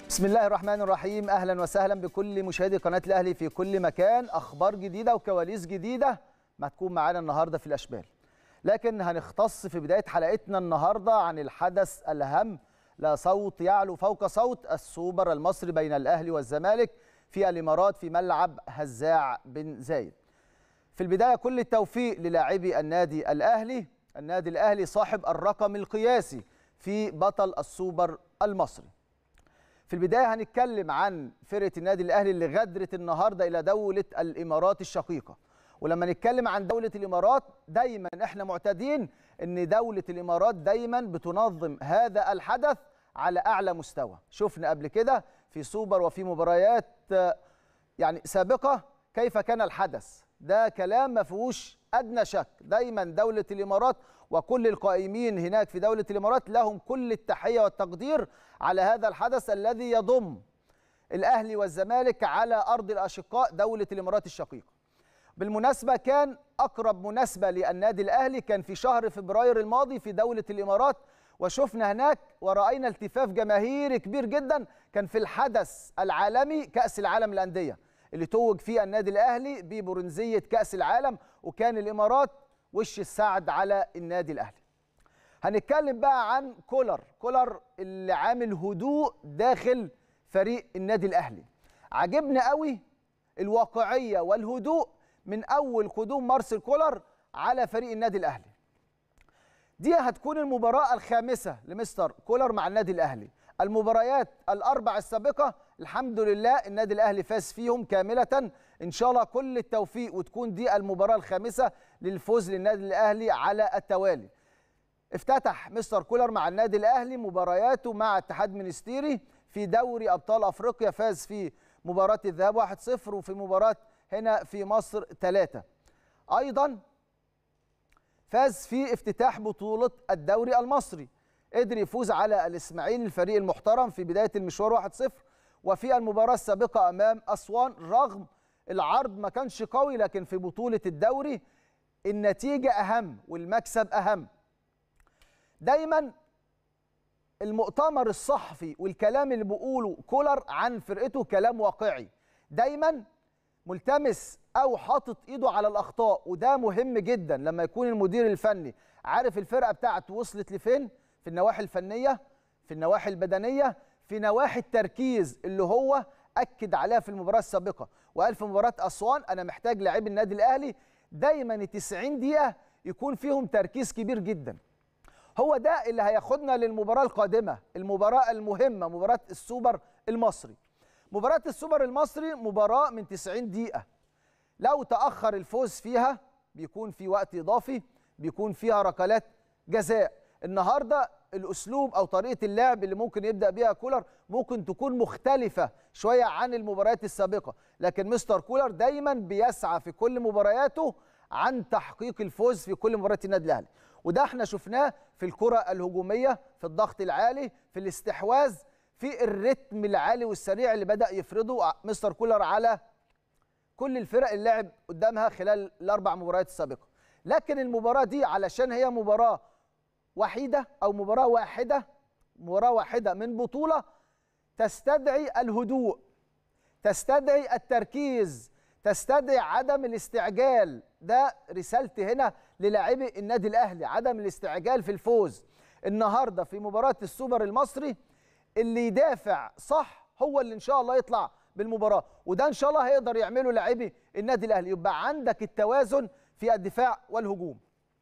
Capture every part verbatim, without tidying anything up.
بسم الله الرحمن الرحيم. أهلا وسهلا بكل مشاهدي قناة الأهلي في كل مكان. أخبار جديدة وكواليس جديدة ما تكون معانا النهاردة في الأشبال، لكن هنختص في بداية حلقتنا النهاردة عن الحدث الأهم، لا صوت يعلو فوق صوت، السوبر المصري بين الأهلي والزمالك في الإمارات في ملعب هزاع بن زايد. في البداية كل التوفيق للاعبي النادي الأهلي. النادي الأهلي صاحب الرقم القياسي في بطل السوبر المصري. في البداية هنتكلم عن فرقة النادي الأهلي اللي غادرت النهاردة إلى دولة الإمارات الشقيقة. ولما نتكلم عن دولة الإمارات دايما احنا معتادين ان دولة الإمارات دايما بتنظم هذا الحدث على أعلى مستوى. شفنا قبل كده في سوبر وفي مباريات يعني سابقة كيف كان الحدث، ده كلام ما فيهوش أدنى شك. دايما دولة الإمارات وكل القائمين هناك في دولة الإمارات لهم كل التحية والتقدير على هذا الحدث الذي يضم الأهلي والزمالك على أرض الأشقاء دولة الإمارات الشقيقة. بالمناسبة كان أقرب مناسبة للنادي الأهلي كان في شهر فبراير الماضي في دولة الإمارات، وشفنا هناك ورأينا التفاف جماهيري كبير جدا. كان في الحدث العالمي كأس العالم للأندية اللي توج فيه النادي الأهلي ببرونزية كأس العالم، وكان الإمارات وش السعد على النادي الأهلي. هنتكلم بقى عن كولر كولر اللي عامل هدوء داخل فريق النادي الأهلي. عجبنا قوي الواقعية والهدوء من أول قدوم مارسيل كولر على فريق النادي الأهلي. دي هتكون المباراة الخامسة لمستر كولر مع النادي الأهلي. المباريات الأربع السابقة الحمد لله النادي الأهلي فاز فيهم كاملة. إن شاء الله كل التوفيق وتكون دي المباراة الخامسة للفوز للنادي الأهلي على التوالي. افتتح مستر كولر مع النادي الأهلي مبارياته مع اتحاد منستيري في دوري أبطال أفريقيا، فاز في مباراة الذهاب واحد صفر وفي مباراة هنا في مصر ثلاثة. أيضا فاز في افتتاح بطولة الدوري المصري، قدر يفوز على الإسماعيلي الفريق المحترم في بداية المشوار واحد صفر. وفي المباراة السابقة أمام أسوان رغم العرض ما كانش قوي، لكن في بطولة الدوري النتيجة أهم والمكسب أهم. دايما المؤتمر الصحفي والكلام اللي بيقوله كولر عن فرقته كلام واقعي، دايما ملتمس او حاطط ايده على الاخطاء، وده مهم جدا لما يكون المدير الفني عارف الفرقه بتاعته وصلت لفين في النواحي الفنيه، في النواحي البدنيه، في نواحي التركيز اللي هو اكد عليها في المباراه السابقه. وقال في مباراه اسوان انا محتاج لاعبي النادي الاهلي دايما تسعين دقيقه يكون فيهم تركيز كبير جدا. هو ده اللي هياخدنا للمباراه القادمه، المباراه المهمه، مباراه السوبر المصري. مباراة السوبر المصري مباراة من تسعين دقيقة، لو تأخر الفوز فيها بيكون في وقت إضافي، بيكون فيها ركلات جزاء. النهاردة الأسلوب أو طريقة اللعب اللي ممكن يبدأ بيها كولر ممكن تكون مختلفة شوية عن المباريات السابقة، لكن مستر كولر دايما بيسعى في كل مبارياته عن تحقيق الفوز في كل مباريات النادي الأهلي. وده احنا شفناه في الكرة الهجومية، في الضغط العالي، في الاستحواذ، في الريتم العالي والسريع اللي بدأ يفرضه مستر كولر على كل الفرق اللي لعب قدامها خلال الأربع مباريات السابقة. لكن المباراة دي علشان هي مباراة وحيدة أو مباراة واحدة مباراة واحدة من بطولة تستدعي الهدوء، تستدعي التركيز، تستدعي عدم الاستعجال. ده رسالتي هنا للاعبي النادي الأهلي، عدم الاستعجال في الفوز. النهاردة في مباراة السوبر المصري اللي يدافع صح هو اللي ان شاء الله يطلع بالمباراه، وده ان شاء الله هيقدر يعمله لاعبي النادي الاهلي. يبقى عندك التوازن في الدفاع والهجوم.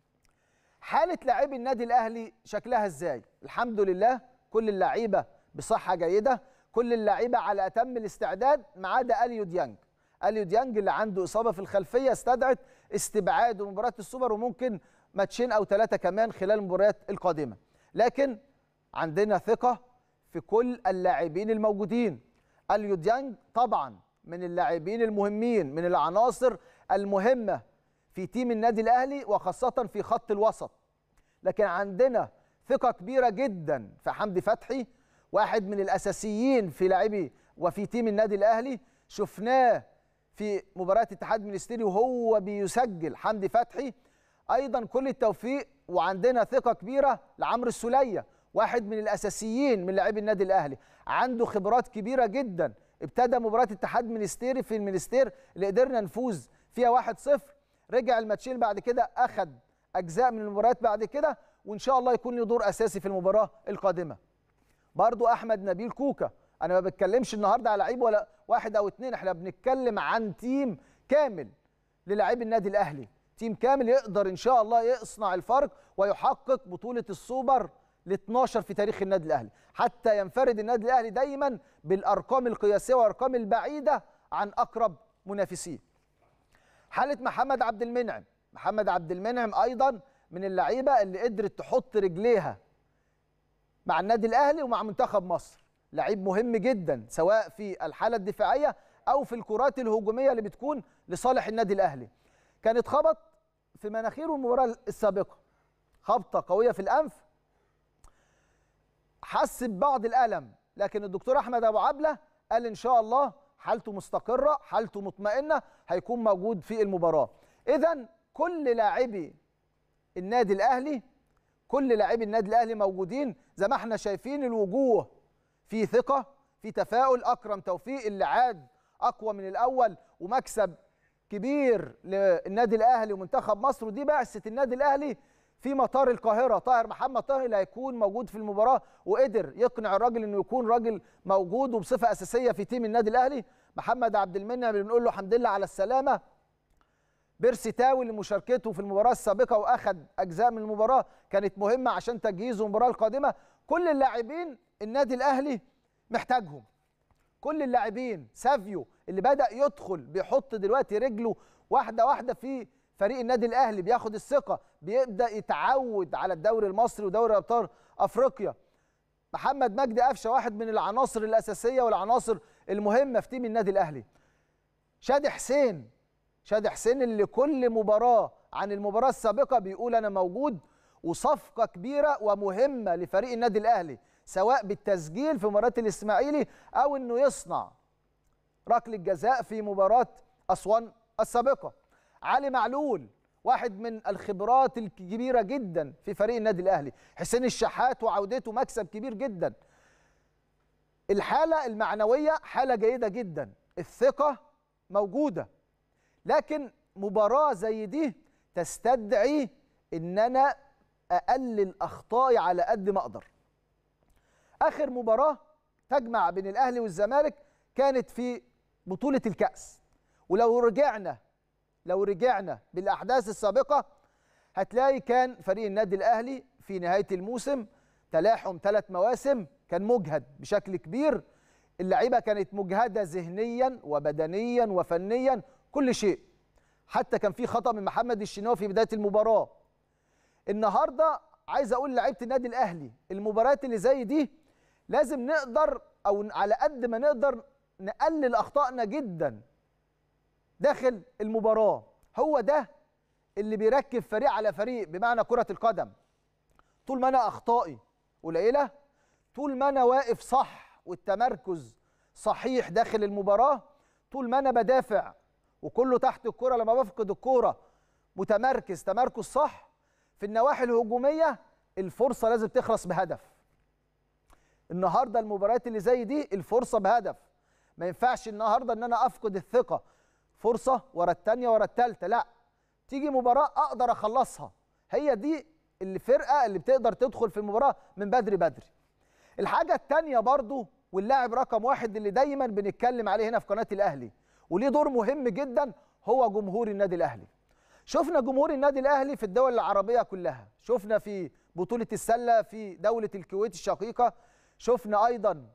حاله لاعبي النادي الاهلي شكلها ازاي؟ الحمد لله كل اللعيبه بصحه جيده، كل اللعيبه على اتم الاستعداد ما عدا اليو ديانج. اليو ديانج اللي عنده اصابه في الخلفيه استدعت استبعاده مباراه السوبر وممكن ماتشين او ثلاثه كمان خلال المباريات القادمه. لكن عندنا ثقه في كل اللاعبين الموجودين. اليو ديانج طبعا من اللاعبين المهمين، من العناصر المهمة في تيم النادي الأهلي وخاصة في خط الوسط. لكن عندنا ثقة كبيرة جدا في حمدي فتحي، واحد من الأساسيين في لاعبي وفي تيم النادي الأهلي. شفناه في مباراة اتحاد منستيري وهو بيسجل حمدي فتحي. أيضا كل التوفيق وعندنا ثقة كبيرة لعمرو السولية، واحد من الاساسيين من لاعبي النادي الاهلي، عنده خبرات كبيره جدا. ابتدى مباراه اتحاد منستيري في المنستير اللي قدرنا نفوز فيها واحد صفر، رجع الماتشين بعد كده اخذ اجزاء من المباريات بعد كده، وان شاء الله يكون له دور اساسي في المباراه القادمه. برضو احمد نبيل كوكا، انا ما بتكلمش النهارده على لعيب ولا واحد او اتنين، احنا بنتكلم عن تيم كامل للاعبي النادي الاهلي، تيم كامل يقدر ان شاء الله يصنع الفرق ويحقق بطوله السوبر ال اتناشر في تاريخ النادي الاهلي، حتى ينفرد النادي الاهلي دايما بالارقام القياسيه والارقام البعيده عن اقرب منافسيه. حاله محمد عبد المنعم، محمد عبد المنعم ايضا من اللعيبه اللي قدرت تحط رجليها مع النادي الاهلي ومع منتخب مصر، لعيب مهم جدا سواء في الحاله الدفاعيه او في الكرات الهجوميه اللي بتكون لصالح النادي الاهلي. كان اتخبط في مناخيره المباراه السابقه، خبطه قويه في الانف، حس ببعض الالم، لكن الدكتور احمد ابو عبله قال ان شاء الله حالته مستقره، حالته مطمئنه، هيكون موجود في المباراه. اذا كل لاعبي النادي الاهلي كل لاعبي النادي الاهلي موجودين، زي ما احنا شايفين الوجوه في ثقه، في تفاؤل. اكرم توفيق اللي عاد اقوى من الاول ومكسب كبير للنادي الاهلي ومنتخب مصر، ودي بعثه النادي الاهلي في مطار القاهره. طاهر محمد طاهر اللي هيكون موجود في المباراه، وقدر يقنع الراجل انه يكون راجل موجود وبصفه اساسيه في تيم النادي الاهلي. محمد عبد المنعم اللي بنقول له الحمد لله على السلامه. بيرسي تاوي لمشاركته في المباراه السابقه واخذ اجزاء من المباراه كانت مهمه عشان تجهيزه المباراه القادمه. كل اللاعبين النادي الاهلي محتاجهم، كل اللاعبين. سافيو اللي بدا يدخل بيحط دلوقتي رجله واحده واحده في فريق النادي الاهلي، بياخد الثقه، بيبدا يتعود على الدوري المصري ودوري ابطال افريقيا. محمد مجدي قفشه واحد من العناصر الاساسيه والعناصر المهمه في تيم النادي الاهلي. شادي حسين شادي حسين اللي كل مباراه عن المباراه السابقه بيقول انا موجود، وصفقه كبيره ومهمه لفريق النادي الاهلي سواء بالتسجيل في مباراه الاسماعيلي او انه يصنع ركله جزاء في مباراه اسوان السابقه. علي معلول واحد من الخبرات الكبيره جدا في فريق النادي الاهلي. حسين الشحات وعودته مكسب كبير جدا. الحاله المعنويه حاله جيده جدا، الثقه موجوده، لكن مباراه زي دي تستدعي ان انا اقلل اخطائي على قد ما اقدر. اخر مباراه تجمع بين الاهلي والزمالك كانت في بطوله الكاس، ولو رجعنا لو رجعنا بالاحداث السابقه هتلاقي كان فريق النادي الاهلي في نهايه الموسم تلاحم ثلاث مواسم كان مجهد بشكل كبير، اللعيبه كانت مجهده ذهنيا وبدنيا وفنيا كل شيء، حتى كان في خطأ من محمد الشناوي في بدايه المباراه. النهارده عايز اقول لعيبه النادي الاهلي المباريات اللي زي دي لازم نقدر او على قد ما نقدر نقلل اخطائنا جدا داخل المباراه. هو ده اللي بيركب فريق على فريق بمعنى كره القدم. طول ما انا اخطائي قليله، طول ما انا واقف صح والتمركز صحيح داخل المباراه، طول ما انا بدافع وكله تحت الكره لما بفقد الكره متمركز تمركز صح في النواحي الهجوميه، الفرصه لازم تخلص بهدف. النهارده المباريات اللي زي دي الفرصه بهدف، ما ينفعش النهارده ان انا افقد الثقه فرصه ورا الثانيه ورا الثالثه، لا، تيجي مباراه اقدر اخلصها. هي دي الفرقه اللي بتقدر تدخل في المباراه من بدري بدري. الحاجه الثانيه برضو واللاعب رقم واحد اللي دايما بنتكلم عليه هنا في قناه الاهلي وليه دور مهم جدا هو جمهور النادي الاهلي. شفنا جمهور النادي الاهلي في الدول العربيه كلها، شفنا في بطوله السله في دوله الكويت الشقيقه، شفنا ايضا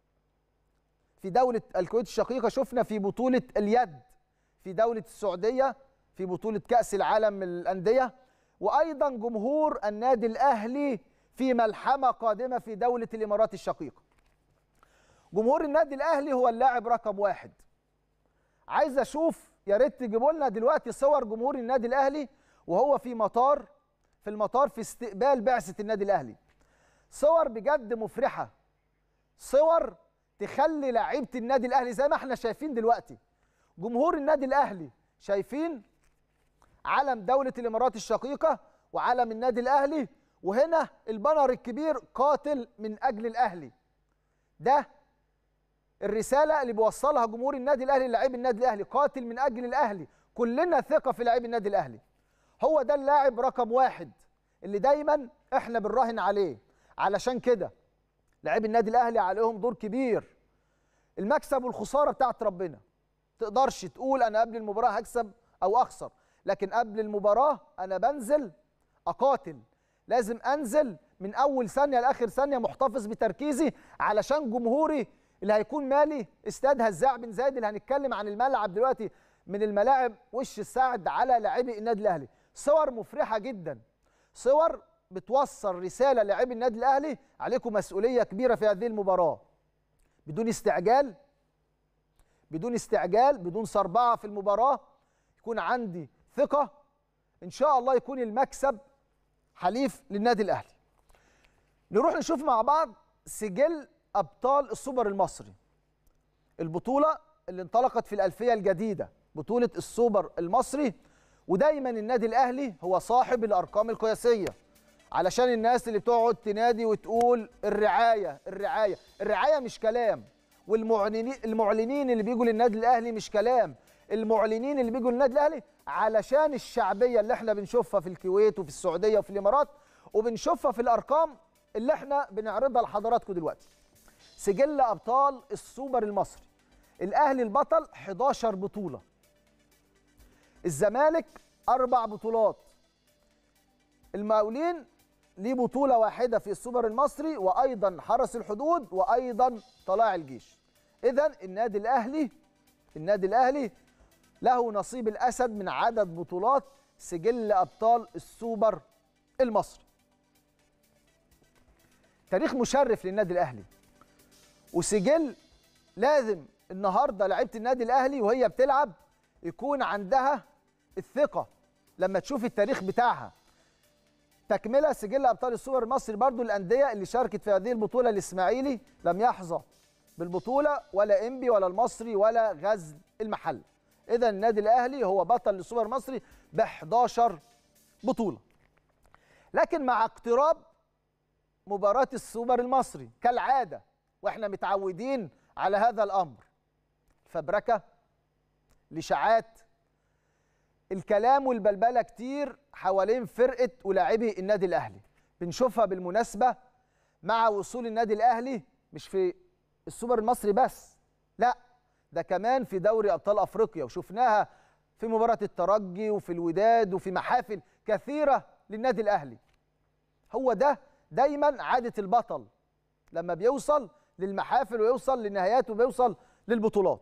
في دوله الكويت الشقيقه، شفنا في بطوله اليد في دوله السعوديه في بطوله كاس العالم للانديه، وايضا جمهور النادي الاهلي في ملحمه قادمه في دوله الامارات الشقيقه. جمهور النادي الاهلي هو اللاعب رقم واحد. عايز اشوف يا ريت تجيبوا لنا دلوقتي صور جمهور النادي الاهلي وهو في مطار في المطار في استقبال بعثه النادي الاهلي. صور بجد مفرحه، صور تخلي لعيبه النادي الاهلي زي ما احنا شايفين دلوقتي. جمهور النادي الاهلي شايفين علم دوله الامارات الشقيقه وعلم النادي الاهلي، وهنا البانر الكبير قاتل من اجل الاهلي. ده الرساله اللي بيوصلها جمهور النادي الاهلي للاعبي النادي الاهلي، قاتل من اجل الاهلي. كلنا ثقه في لاعبي النادي الاهلي. هو ده اللاعب رقم واحد اللي دايما احنا بنراهن عليه. علشان كده لاعبي النادي الاهلي عليهم دور كبير. المكسب والخساره بتاعت ربنا. تقدرش تقول انا قبل المباراه هكسب او اخسر، لكن قبل المباراه انا بنزل اقاتل. لازم انزل من اول ثانيه لاخر ثانيه محتفظ بتركيزي، علشان جمهوري اللي هيكون مالي استاد هزاع بن زايد، اللي هنتكلم عن الملعب دلوقتي، من الملاعب وش السعد على لاعبي النادي الاهلي. صور مفرحه جدا، صور بتوصل رساله لاعبي النادي الاهلي عليكم مسؤوليه كبيره في هذه المباراه. بدون استعجال، بدون استعجال، بدون صربعه في المباراه، يكون عندي ثقه ان شاء الله يكون المكسب حليف للنادي الاهلي. نروح نشوف مع بعض سجل ابطال السوبر المصري، البطوله اللي انطلقت في الالفيه الجديده، بطوله السوبر المصري. ودايما النادي الاهلي هو صاحب الارقام القياسيه، علشان الناس اللي بتقعد تنادي وتقول الرعايه الرعايه الرعايه مش كلام، والمعلنين المعلنين اللي بيجوا للنادي الاهلي مش كلام، المعلنين اللي بيجوا للنادي الاهلي علشان الشعبيه اللي احنا بنشوفها في الكويت وفي السعوديه وفي الامارات، وبنشوفها في الارقام اللي احنا بنعرضها لحضراتكم دلوقتي. سجل ابطال السوبر المصري، الاهلي البطل حداشر بطوله، الزمالك اربع بطولات، المقاولين ليه بطوله واحده في السوبر المصري، وايضا حرس الحدود، وايضا طلائع الجيش. اذا النادي الاهلي النادي الاهلي له نصيب الاسد من عدد بطولات سجل ابطال السوبر المصري. تاريخ مشرف للنادي الاهلي، وسجل لازم النهارده لعيبه النادي الاهلي وهي بتلعب يكون عندها الثقه لما تشوف التاريخ بتاعها. تكمله سجل ابطال السوبر المصري برضو الانديه اللي شاركت في هذه البطوله. الاسماعيلي لم يحظى بالبطوله، ولا انبي ولا المصري ولا غزل المحله. اذا النادي الاهلي هو بطل السوبر المصري ب حداشر بطوله. لكن مع اقتراب مباراه السوبر المصري كالعاده، واحنا متعودين على هذا الامر، فبركه، الاشاعات، الكلام والبلبله كتير حوالين فرقه ولاعبي النادي الاهلي. بنشوفها بالمناسبه مع وصول النادي الاهلي مش في السوبر المصري بس، لا ده كمان في دوري ابطال افريقيا، وشفناها في مباراه الترجي وفي الوداد وفي محافل كثيره للنادي الاهلي. هو ده دايما عاده البطل لما بيوصل للمحافل ويوصل للنهايات وبيوصل للبطولات.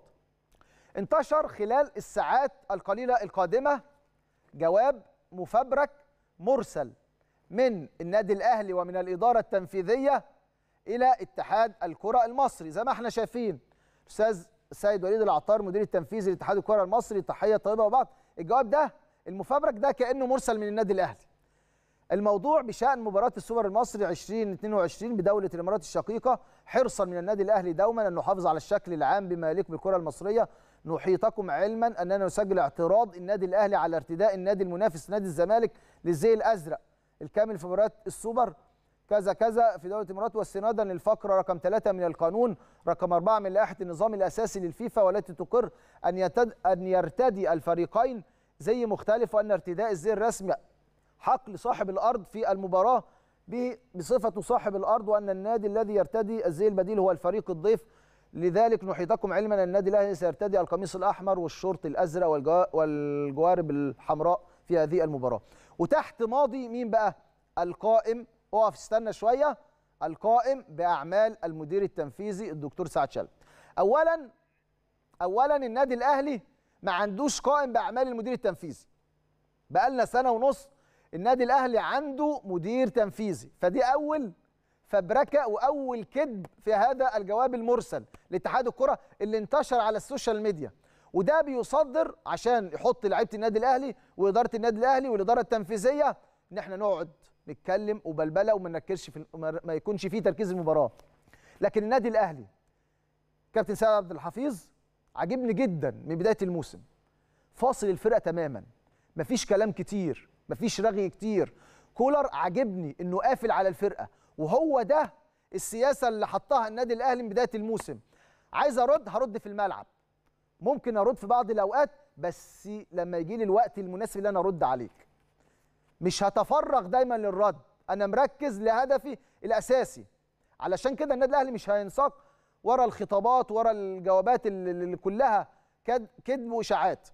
انتشر خلال الساعات القليله القادمه جواب مفبرك مرسل من النادي الاهلي ومن الاداره التنفيذيه الى اتحاد الكره المصري. زي ما احنا شايفين الاستاذ السيد وليد العطار مدير التنفيذي لاتحاد الكره المصري، تحيه طيبه وبعض. الجواب ده المفبرك ده كانه مرسل من النادي الاهلي. الموضوع بشان مباراه السوبر المصري ألفين واثنين وعشرين بدوله الامارات الشقيقه، حرصا من النادي الاهلي دوما ان نحافظ على الشكل العام بما يليق بالكره المصريه. نحيطكم علما اننا نسجل اعتراض النادي الاهلي على ارتداء النادي المنافس نادي الزمالك للزي الازرق الكامل في مباراه السوبر كذا كذا في دوله الامارات، واستنادا للفقره رقم ثلاثة من القانون رقم أربعة من لائحه النظام الاساسي للفيفا، والتي تقر ان يتد ان يرتدي الفريقين زي مختلف، وان ارتداء الزي الرسمي حق لصاحب الارض في المباراه بصفته صاحب الارض، وان النادي الذي يرتدي الزي البديل هو الفريق الضيف. لذلك نحيطكم علما ان النادي الاهلي سيرتدي القميص الاحمر والشورت الازرق والجوارب الحمراء في هذه المباراه. وتحت ماضي مين بقى؟ القائم، اقف استنى شويه، القائم باعمال المدير التنفيذي الدكتور سعد شلبي. اولا اولا النادي الاهلي ما عندوش قائم باعمال المدير التنفيذي. بقالنا سنه ونص النادي الاهلي عنده مدير تنفيذي، فدي اول فبركه واول كذب في هذا الجواب المرسل لاتحاد الكره اللي انتشر على السوشيال ميديا. وده بيصدر عشان يحط لعيبه النادي الاهلي واداره النادي الاهلي والاداره التنفيذيه ان احنا نقعد نتكلم وبلبله وما نركزش في ما يكونش فيه تركيز المباراه. لكن النادي الاهلي كابتن سيد عبد الحفيظ عجبني جدا من بدايه الموسم، فاصل الفرقه تماما، مفيش كلام كتير، مفيش رغي كتير، كولر عاجبني انه قافل على الفرقه، وهو ده السياسه اللي حطها النادي الاهلي من بدايه الموسم. عايز ارد هرد في الملعب، ممكن ارد في بعض الاوقات، بس لما يجي لي الوقت المناسب اللي انا ارد عليك. مش هتفرغ دايما للرد، انا مركز لهدفي الاساسي. علشان كده النادي الاهلي مش هينساق ورا الخطابات، ورا الجوابات اللي, اللي كلها كذب واشاعات.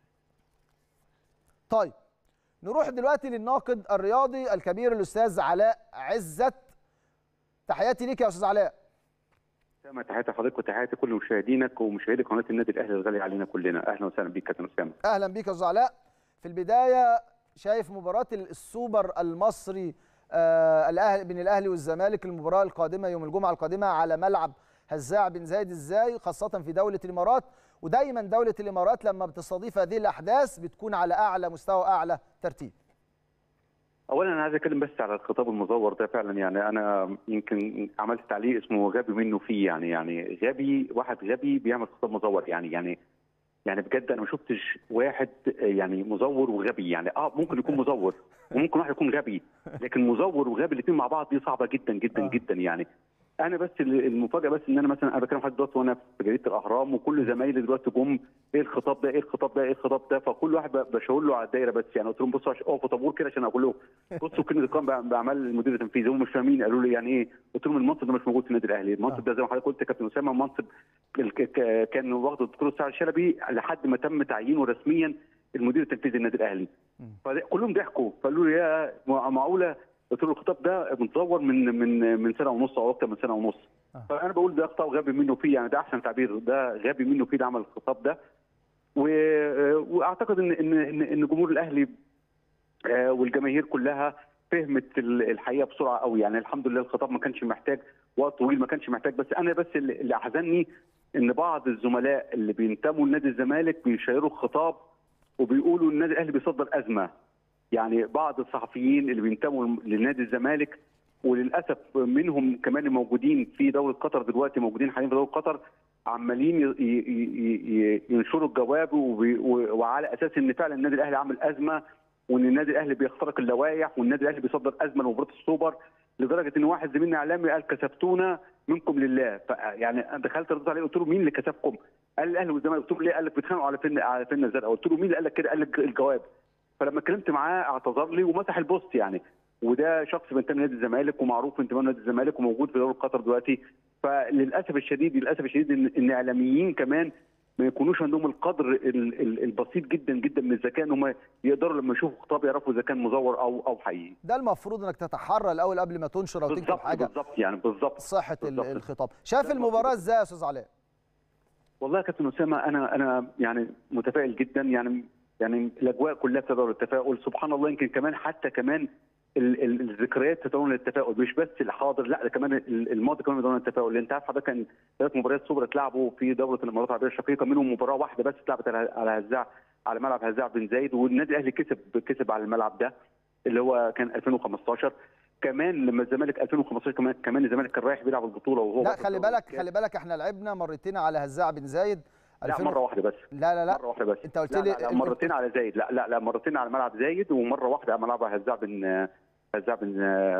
طيب نروح دلوقتي للناقد الرياضي الكبير الاستاذ علاء عزت. تحياتي ليك يا استاذ علاء. تحياتي لحضرتك وتحياتي كل مشاهدينك ومشاهدي قناه النادي الاهلي الغالي علينا كلنا. اهلا وسهلا بيك كابتن اسامه. اهلا بيك يا استاذ علاء. في البدايه شايف مباراه السوبر المصري آه الاهلي بين الاهلي والزمالك، المباراه القادمه يوم الجمعه القادمه على ملعب هزاع بن زايد، ازاي خاصه في دوله الامارات؟ ودايما دوله الامارات لما بتستضيف هذه الاحداث بتكون على اعلى مستوى، اعلى ترتيب. اولا انا عايز اتكلم بس على الخطاب المزور ده. فعلا يعني انا يمكن عملت تعليق اسمه غبي منه فيه، يعني يعني غبي، واحد غبي بيعمل خطاب مزور. يعني يعني يعني بجد انا ما شفتش واحد يعني مزور وغبي. يعني اه ممكن يكون مزور وممكن واحد يكون غبي، لكن مزور وغبي الاثنين مع بعض دي صعبه جدا جدا آه. جدا. يعني انا بس المفاجاه بس ان انا مثلا انا بكلم حضرتك دلوقتي وانا في جريده الاهرام، وكل زمايلي دلوقتي جم ايه الخطاب ده ايه الخطاب ده ايه الخطاب ده، فكل واحد بشاور له على الدايره بس. يعني قلت لهم بصوا اقفوا طابور كده عشان اقول لهم بصوا كلمه القائم باعمال المدير التنفيذي. هم مش فاهمين، قالوا لي يعني ايه؟ قلت لهم المنصب ده مش موجود في النادي الاهلي. المنصب ده زي ما حضرتك قلت يا كابتن اسامه منصب كان واخده الدكتور سعد الشلبي لحد ما تم تعيينه رسميا المدير التنفيذي للنادي الاهلي. فكلهم ضحكوا فقالوا لي يا معقوله؟ قلت له الخطاب ده متصور من من من سنه ونص او اكثر من سنه ونص. آه. فانا بقول ده خطاب غبي منه فيه، يعني ده احسن تعبير، ده غبي منه فيه ده عمل الخطاب ده. واعتقد ان ان ان جمهور الاهلي والجماهير كلها فهمت الحقيقه بسرعه قوي. يعني الحمد لله الخطاب ما كانش محتاج وقت طويل، ما كانش محتاج. بس انا بس اللي احزنني ان بعض الزملاء اللي بينتموا لنادي الزمالك بيشيروا الخطاب وبيقولوا النادي الاهلي بيصدر ازمه. يعني بعض الصحفيين اللي بينتموا لنادي الزمالك وللاسف منهم كمان موجودين في دوله قطر دلوقتي، موجودين حاليا في دوله قطر، عمالين ينشروا الجواب وعلى اساس ان فعلا النادي الاهلي عامل ازمه، وان النادي الاهلي بيخترق اللوائح، والنادي الاهلي بيصدر ازمه لمباراه السوبر، لدرجه ان واحد زميلنا اعلامي قال كسفتونا منكم لله. فيعني دخلت رديت عليه قلت له مين اللي كسفكم؟ قال الاهلي والزمالك. قلت له ليه؟ قال لك بيتخانقوا على فين على فين الزرقاء. قلت له مين اللي قال لك كده؟ قال لك الجواب. فلما اتكلمت معاه اعتذر لي ومسح البوست. يعني وده شخص بينتمي لنادي الزمالك ومعروف انتمائه لنادي الزمالك وموجود في دوله قطر دلوقتي. فللاسف الشديد للاسف الشديد ان, إن اعلاميين كمان ما يكونوش عندهم القدر البسيط جدا جدا من الذكاء ان هم يقدروا لما يشوفوا خطاب يعرفوا اذا كان مزور او او حقيقي. ده المفروض انك تتحرى الاول قبل ما تنشر او تكتب حاجه. بالظبط يعني بالظبط صحه بالزبط. الخطاب. شايف المباراه ازاي يا استاذ علاء؟ والله يا كابتن اسامه انا انا يعني متفائل جدا. يعني يعني الاجواء كلها تدور التفاؤل. سبحان الله يمكن كمان حتى كمان الذكريات تدور للتفاؤل، مش بس الحاضر، لا ده كمان الماضي كمان تدور للتفاؤل. لان انت عارف حضرتك كان ثلاث مباريات سوبر اتلعبوا في دوله الامارات العربيه الشقيقه، منهم مباراه واحده بس اتلعبت على هزاع على ملعب هزاع بن زايد، والنادي الاهلي كسب كسب على الملعب ده اللي هو كان ألفين وخمستاشر. كمان لما الزمالك ألفين وخمستاشر كمان كمان الزمالك كان رايح بيلعب البطوله وهو لا خلي بالك خلي بالك احنا لعبنا مرتين على هزاع بن زايد. لا مره واحده بس. لا لا لا مره واحده بس. انت قلت لي لا, لا, لا مرتين على زايد. لا لا لا مرتين على ملعب زايد ومره واحده على ملعب هزاع بن هزاع بن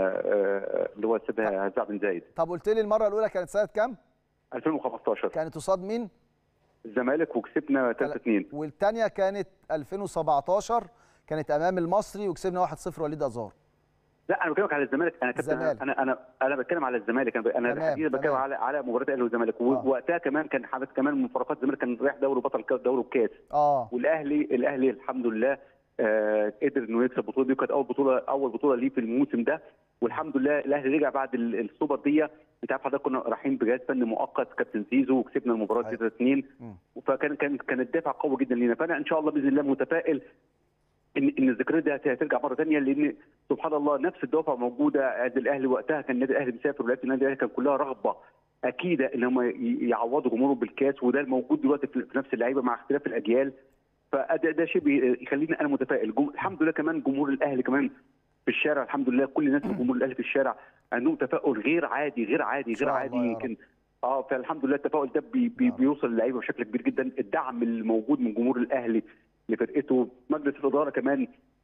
اللي هو استاد هزاع بن زايد. طب قلت لي المره الاولى كانت سنه كام؟ ألفين وخمستاشر. كانت قصاد مين؟ الزمالك وكسبنا ثلاثة اثنين. والثانيه كانت ألفين وسبعتاشر كانت امام المصري وكسبنا واحد صفر وليد ازار. لا انا بكلمك على الزمالك. انا كابتن انا انا انا بتكلم على الزمالك. انا انا الحقيقه بتكلم على على مباراه الاهلي والزمالك. ووقتها كمان كان حدث كمان من مفارقات الزمالك كان رايح دوري بطل دوري الكاس. اه والاهلي الاهلي الحمد لله آه قدر انه يكسب البطوله دي، كانت اول بطوله اول بطوله ليه في الموسم ده. والحمد لله الاهلي رجع بعد السوبر دي. انت عارف حضرتك كنا رايحين بجهاز فني مؤقت كابتن زيزو وكسبنا المباراه ثلاثة اثنين. فكان كان كان الدافع قوي جدا لينا. فانا ان شاء الله باذن الله متفائل ان ان الذكريات دي هترجع مره ثانيه، لان سبحان الله نفس الدوافع موجوده عند الاهلي. وقتها كان النادي الاهلي مسافر ولعيبه النادي الاهلي كان كلها رغبه اكيده ان هم يعوضوا جمهورهم بالكاس، وده الموجود دلوقتي في نفس اللعيبه مع اختلاف الاجيال. فده ده شيء يخليني انا متفائل. الحمد لله كمان جمهور الاهلي كمان في الشارع، الحمد لله كل الناس في جمهور الاهلي في الشارع عندهم تفاؤل غير عادي غير عادي غير عادي يمكن اه فالحمد لله التفاؤل ده بي بي بيوصل للعيبه بشكل كبير جدا. الدعم الموجود من جمهور الاهلي لفرقته، مجلس الاداره كمان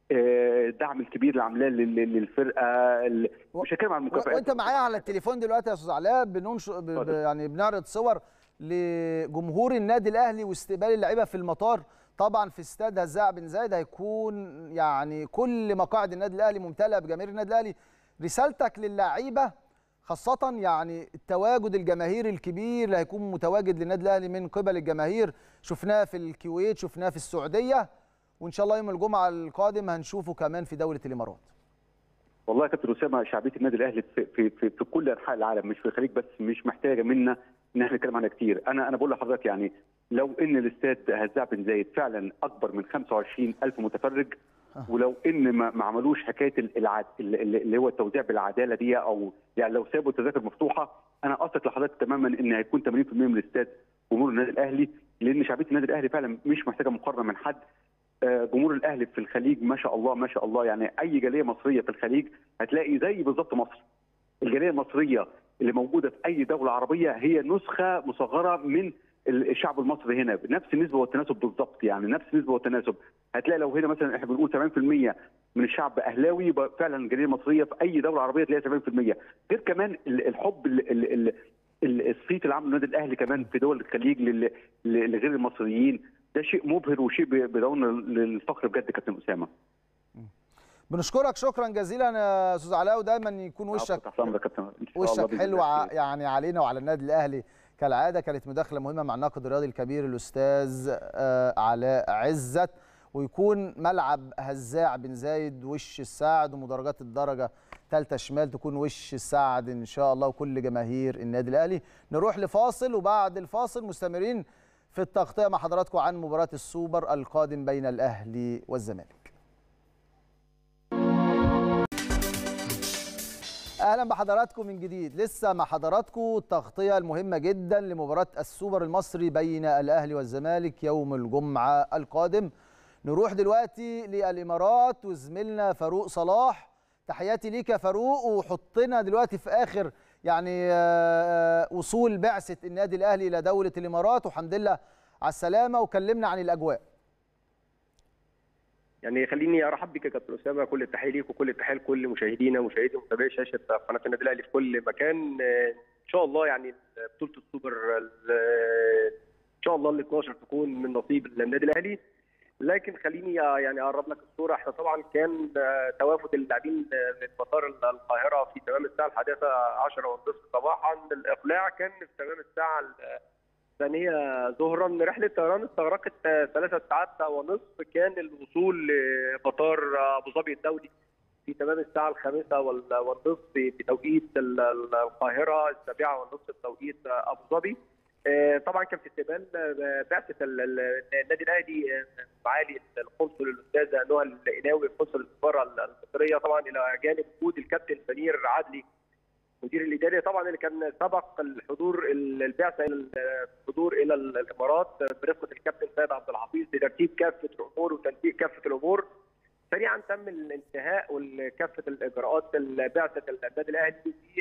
الدعم الكبير اللي عاملاه للفرقه. مش هتكلم عن المكافآت. وانت معايا على التليفون دلوقتي يا استاذ علاء بننشر ب... ب... يعني بنعرض صور لجمهور النادي الاهلي واستقبال اللعيبه في المطار. طبعا في استاد هزاع بن زايد هيكون يعني كل مقاعد النادي الاهلي ممتلئه بجماهير النادي الاهلي. رسالتك للاعيبه خاصه يعني التواجد الجماهيري الكبير اللي هيكون متواجد للنادي الاهلي من قبل الجماهير، شفناه في الكويت شفناه في السعوديه، وان شاء الله يوم الجمعه القادم هنشوفه كمان في دوله الامارات. والله يا كابتن اسامه شعبيه النادي الاهلي في, في, في, في كل انحاء العالم مش في الخليج بس، مش محتاجه منا ان احنا نتكلم عنها كتير. انا انا بقول لحضرتك يعني لو ان الاستاد هزاع بن زايد فعلا اكبر من خمسة وعشرين ألف متفرج، ولو ان ما, ما عملوش حكايه العد... اللي هو التوزيع بالعداله دي، او يعني لو سابوا التذاكر مفتوحه، انا اثق لحضرتك تماما ان هيكون ثمانين بالمئة من الاستاد جمهور النادي الاهلي، لان شعبيه النادي الاهلي فعلا مش محتاجه مقارنه من حد. جمهور الاهلي في الخليج ما شاء الله ما شاء الله، يعني اي جاليه مصريه في الخليج هتلاقي زي بالظبط مصر. الجاليه المصريه اللي موجوده في اي دوله عربيه هي نسخه مصغره من الشعب المصري هنا، بنفس النسبه والتناسب بالظبط، يعني نفس النسبه والتناسب. هتلاقي لو هنا مثلا احنا بنقول سبعين بالمئة من الشعب اهلاوي، فعلا الجاليه المصريه في اي دوله عربيه تلاقيها سبعين بالمئة. غير كمان الحب الصيت العام للنادي الاهلي كمان في دول الخليج لغير المصريين، ده شيء مبهر وشيء بيدعونا للفخر بجد كابتن اسامه. بنشكرك شكرا جزيلا يا استاذ علاء، ودايما يكون وشك وشك حلو يعني علينا وعلى النادي الاهلي كالعاده. كانت مداخله مهمه مع الناقد الرياضي الكبير الاستاذ علاء عزت. ويكون ملعب هزاع بن زايد وش السعد، ومدرجات الدرجه ثالثه شمال تكون وش السعد ان شاء الله، وكل جماهير النادي الاهلي. نروح لفاصل، وبعد الفاصل مستمرين في التغطيه مع حضراتكم عن مباراه السوبر القادم بين الاهلي والزمالك. اهلا بحضراتكم من جديد. لسه مع حضراتكم التغطيه المهمه جدا لمباراه السوبر المصري بين الاهلي والزمالك يوم الجمعه القادم. نروح دلوقتي للامارات وزميلنا فاروق صلاح. تحياتي ليك يا فاروق، وحطنا دلوقتي في اخر يعني وصول بعثه النادي الاهلي الى دوله الامارات، والحمد لله على السلامه، وكلمنا عن الاجواء. يعني خليني ارحب بك يا كابتن اسامه، كل التحيه ليك وكل التحيه لكل مشاهدينا ومشاهدي ومتابعي شاشه قناه النادي الاهلي في كل مكان. ان شاء الله يعني بطوله السوبر ان شاء الله ال اثناشر تكون من نصيب النادي الاهلي، لكن خليني يعني اقرب لك الصوره. احنا طبعا كان توافد اللاعبين من مطار القاهره في تمام الساعه الحادية عشرة والنصف صباحا. الاقلاع كان في تمام الساعه الثانية ظهرا. رحلة طيران استغرقت ثلاثة ساعات ونصف. كان الوصول لمطار أبو ظبي الدولي في تمام الساعة الخامسة والنصف بتوقيت القاهرة، السابعة والنصف بتوقيت أبو ظبي. طبعا كان في استقبال بعثة النادي الأهلي معالي القنصل الأستاذة نهى القناوي قنصل السفارة المصرية، طبعا إلى جانب وجود الكابتن سمير عدلي المدير الاداري طبعا اللي كان سبق الحضور البعثه الى الحضور الى الامارات برفقه الكابتن سيد عبد الحفيظ لترتيب كافه الامور وتنسيق كافه الامور. سريعا تم الانتهاء وكافه الاجراءات بعثه النادي الاهلي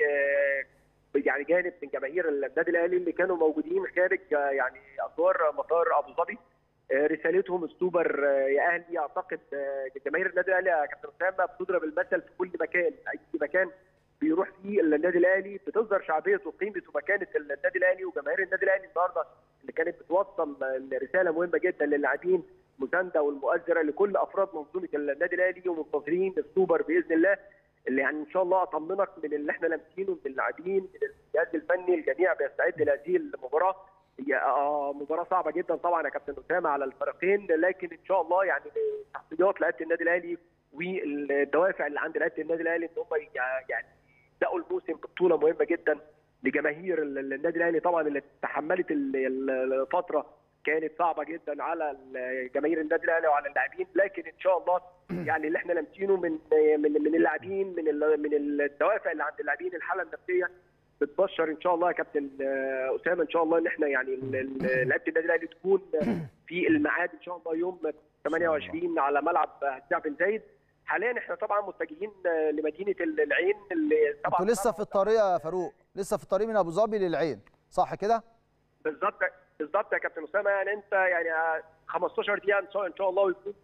في يعني جانب من جماهير النادي الاهلي اللي كانوا موجودين خارج يعني اسوار مطار ابو ظبي. رسالتهم السوبر يا اهلي. اعتقد جماهير النادي الاهلي يا كابتن اسامه بتضرب المثل في كل مكان، اي مكان بيروح فيه النادي الاهلي بتظهر شعبيه وقيمه ومكانه النادي الاهلي. وجماهير النادي الاهلي النهارده اللي كانت بتوصل رساله مهمه جدا للاعبين، مسانده والمؤازره لكل افراد منظومه النادي الاهلي، ومنتظرين السوبر باذن الله اللي يعني ان شاء الله اطمنك من اللي احنا لامسينه من اللاعبين من الجهاز الفني. الجميع بيستعد لهذه المباراه. هي مباراه صعبه جدا طبعا يا كابتن اسامه على الفريقين، لكن ان شاء الله يعني تحضيرات لعيبه النادي الاهلي والدوافع اللي عند لعيبه النادي الاهلي ان هم يعني بدأوا الموسم ببطوله مهمه جدا لجماهير النادي الاهلي طبعا اللي تحملت الفتره كانت صعبه جدا على جماهير النادي الاهلي وعلى اللاعبين، لكن ان شاء الله يعني اللي احنا لامسينه من من من اللاعبين من من الدوافع اللي عند اللاعبين، الحاله النفسيه بتبشر ان شاء الله يا كابتن اسامه ان شاء الله ان احنا يعني لعيبه النادي الاهلي تكون في الميعاد ان شاء الله يوم ثمانية وعشرين على ملعب هزاع بن زايد. حاليا احنا طبعا متجهين لمدينه العين اللي انتوا لسه في الطريق يا فاروق، لسه في الطريق من ابو ظبي للعين صح كده؟ بالظبط بالظبط يا كابتن اسامه. يعني انت يعني خمستاشر دقيقه ان شاء الله ويكون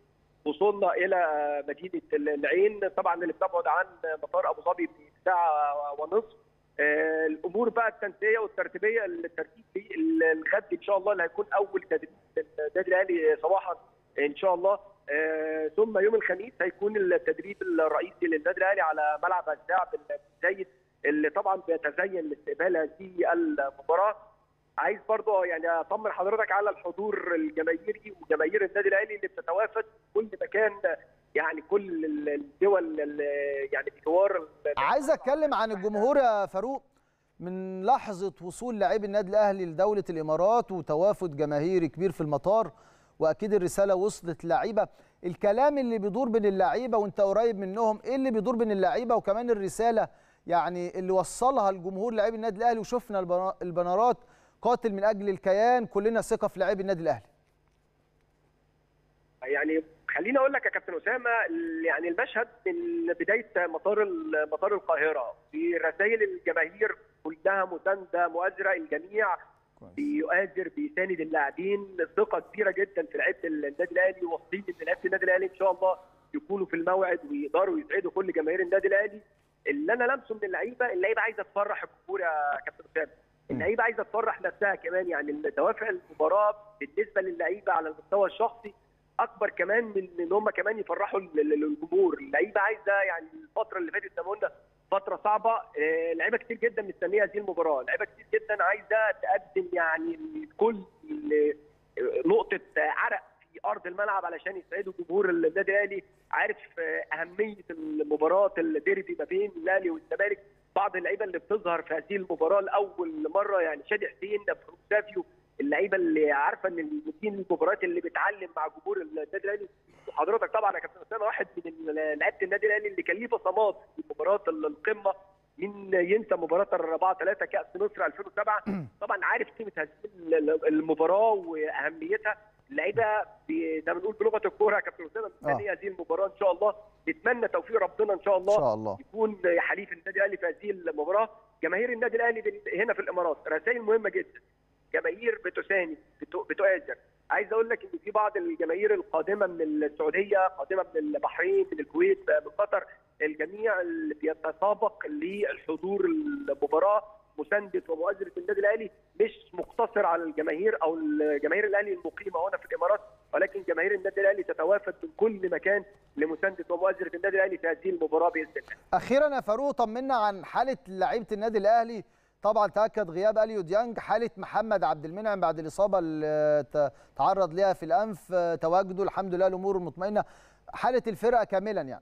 وصولنا الى مدينه العين طبعا اللي بتبعد عن مطار ابو ظبي بساعه ونصف. الامور بقى التنسيقيه والترتيبيه الترتيب في الغد ان شاء الله اللي هيكون اول تدريب للنادي الاهلي صباحا ان شاء الله. ثم يوم الخميس هيكون التدريب الرئيسي للنادي الاهلي على ملعب الدعم الزايد اللي طبعا بيتزين لاستقبال هذه المباراه. عايز برضه يعني اطمن حضرتك على الحضور الجماهيري وجماهير النادي الاهلي اللي بتتوافد في كل مكان، يعني كل الدول يعني بجوار. عايز اتكلم عن الجمهور يا فاروق. من لحظه وصول لاعبي النادي الاهلي لدوله الامارات وتوافد جماهيري كبير في المطار، واكيد الرساله وصلت للعيبه، الكلام اللي بيدور بين اللعيبه وانت قريب منهم، ايه اللي بيدور بين اللعيبه وكمان الرساله يعني اللي وصلها الجمهور لاعبي النادي الاهلي، وشفنا البنرات قاتل من اجل الكيان، كلنا ثقه في لاعبي النادي الاهلي. يعني خليني اقول لك يا كابتن اسامه، يعني المشهد من بدايه مطار مطار القاهره في رسائل الجماهير كلها مسانده مؤازره، الجميع بيؤازر بيساند اللاعبين، ثقه كبيره جدا في لعيبه النادي الاهلي، واثقين ان لعيبه النادي الاهلي ان شاء الله يكونوا في الموعد ويقدروا يسعدوا كل جماهير النادي الاهلي. اللي انا لمسه من اللعيبه، اللعيبه عايزه تفرح الجمهور يا كابتن اسامه، اللعيبه عايزه تفرح نفسها كمان، يعني دوافع المباراه بالنسبه للعيبه على المستوى الشخصي اكبر كمان من ان هم كمان يفرحوا الجمهور. اللعيبه عايزه، يعني الفتره اللي فاتت زي ما قلنا فتره صعبه، لعيبه كتير جدا مستنيه هذه المباراه، لعيبه كتير جدا عايزه تقدم يعني كل نقطه عرق في ارض الملعب علشان يسعدوا جمهور النادي الاهلي. عارف اهميه المباراه الديربي ما بين الاهلي والزمالك، بعض اللعيبه اللي بتظهر في هذه المباراه لاول مره، يعني شادي حسين، فاروق سافيو، اللعيبه اللي عارفه ان دي المباريات اللي بتعلم مع جمهور النادي الاهلي. وحضرتك طبعا يا كابتن اسامه واحد من لعيبه النادي الاهلي اللي كان ليه بصمات في مباراه القمه، مين ينسى مباراه الأربعة ثلاثة كاس مصر ألفين وسبعة. طبعا عارف قيمه هذه المباراه واهميتها. اللعيبه زي ما بنقول بلغه الكوره يا كابتن اسامه مستنيه هذه المباراه ان شاء الله، نتمنى توفيق ربنا ان شاء الله, إن شاء الله. يكون حليف النادي الاهلي في هذه المباراه. جماهير النادي الاهلي هنا في الامارات رسائل مهمه جدا، جماهير بتساند بتؤازر. عايز اقول لك ان في بعض الجماهير القادمه من السعوديه، قادمه من البحرين، من الكويت، من قطر، الجميع اللي بيتسابق للحضور المباراه مسانده ومؤازره النادي الاهلي، مش مقتصر على الجماهير او الجماهير الاهلي المقيمه هنا في الامارات، ولكن جماهير النادي الاهلي تتوافد من كل مكان لمسانده ومؤازره النادي الاهلي في هذه المباراه باذن الله. اخيرا يا فاروق، طمنا عن حاله لعيبه النادي الاهلي. طبعا تاكد غياب اليو ديانج، حاله محمد عبد المنعم بعد الاصابه اللي تعرض لها في الانف، تواجده الحمد لله الامور مطمئنه، حاله الفرقه كاملا يعني.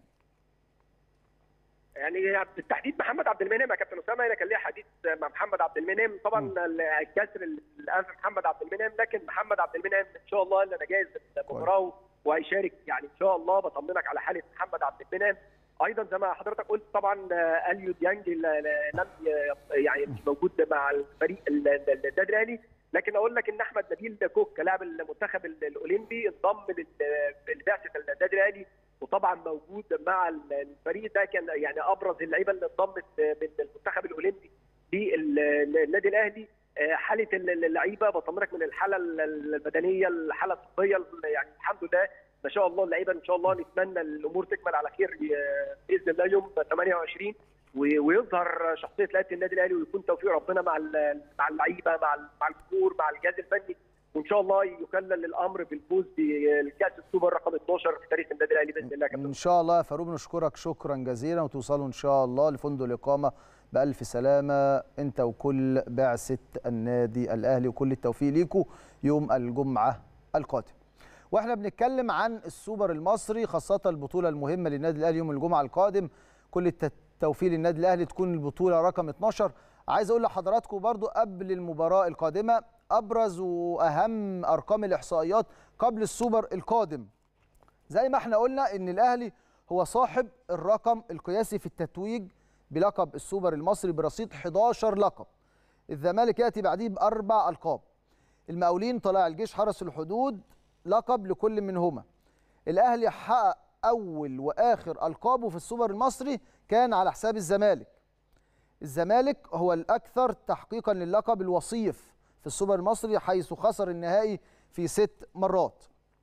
يعني بالتحديد محمد عبد المنعم يا كابتن اسامه، انا كان ليا حديث مع محمد عبد المنعم، طبعا الكسر الانف محمد عبد المنعم، لكن محمد عبد المنعم ان شاء الله اللي انا جاهز للمباراه وهيشارك يعني ان شاء الله. بطمنك على حاله محمد عبد المنعم. ايضا زي ما حضرتك قلت طبعا اليو ديانج لم يعني مش موجود مع الفريق النادي الاهلي، لكن اقول لك ان احمد نبيل كوك لاعب المنتخب الاولمبي انضم لبعثه النادي الاهلي، وطبعا موجود مع الفريق ده، كان يعني ابرز اللعيبه اللي انضمت من المنتخب الاولمبي للنادي الاهلي. حاله اللعيبه بطمنك من الحاله البدنيه، الحاله الطبيه، يعني الحمد لله ما شاء الله اللعيبه ان شاء الله نتمنى الامور تكمل على خير باذن الله يوم ثمانية وعشرين، ويظهر شخصيه لعيبه النادي الاهلي، ويكون توفيق ربنا مع مع اللعيبه مع مع الجمهور مع الجهاز الفني، وان شاء الله يكلل الامر بالفوز بالكاس السوبر رقم اثناشر في تاريخ النادي الاهلي باذن الله. ان شاء الله يا فاروق، نشكرك شكرا جزيلا، وتوصلوا ان شاء الله لفندق الاقامه بألف سلامه انت وكل بعثه النادي الاهلي، وكل التوفيق ليكم يوم الجمعه القادم. واحنا بنتكلم عن السوبر المصري، خاصه البطوله المهمه للنادي الاهلي يوم الجمعه القادم، كل التوفيق للنادي الاهلي، تكون البطوله رقم اثناشر. عايز اقول لحضراتكم برضو قبل المباراه القادمه ابرز واهم ارقام الاحصائيات قبل السوبر القادم. زي ما احنا قلنا ان الاهلي هو صاحب الرقم القياسي في التتويج بلقب السوبر المصري برصيد حداشر لقب. الزمالك ياتي بعديه باربع القاب. المقاولين، طلائع الجيش، حرس الحدود لقب لكل منهما. الاهلي حقق اول واخر القابه في السوبر المصري كان على حساب الزمالك. الزمالك هو الاكثر تحقيقا للقب الوصيف في السوبر المصري، حيث خسر النهائي في ست مرات.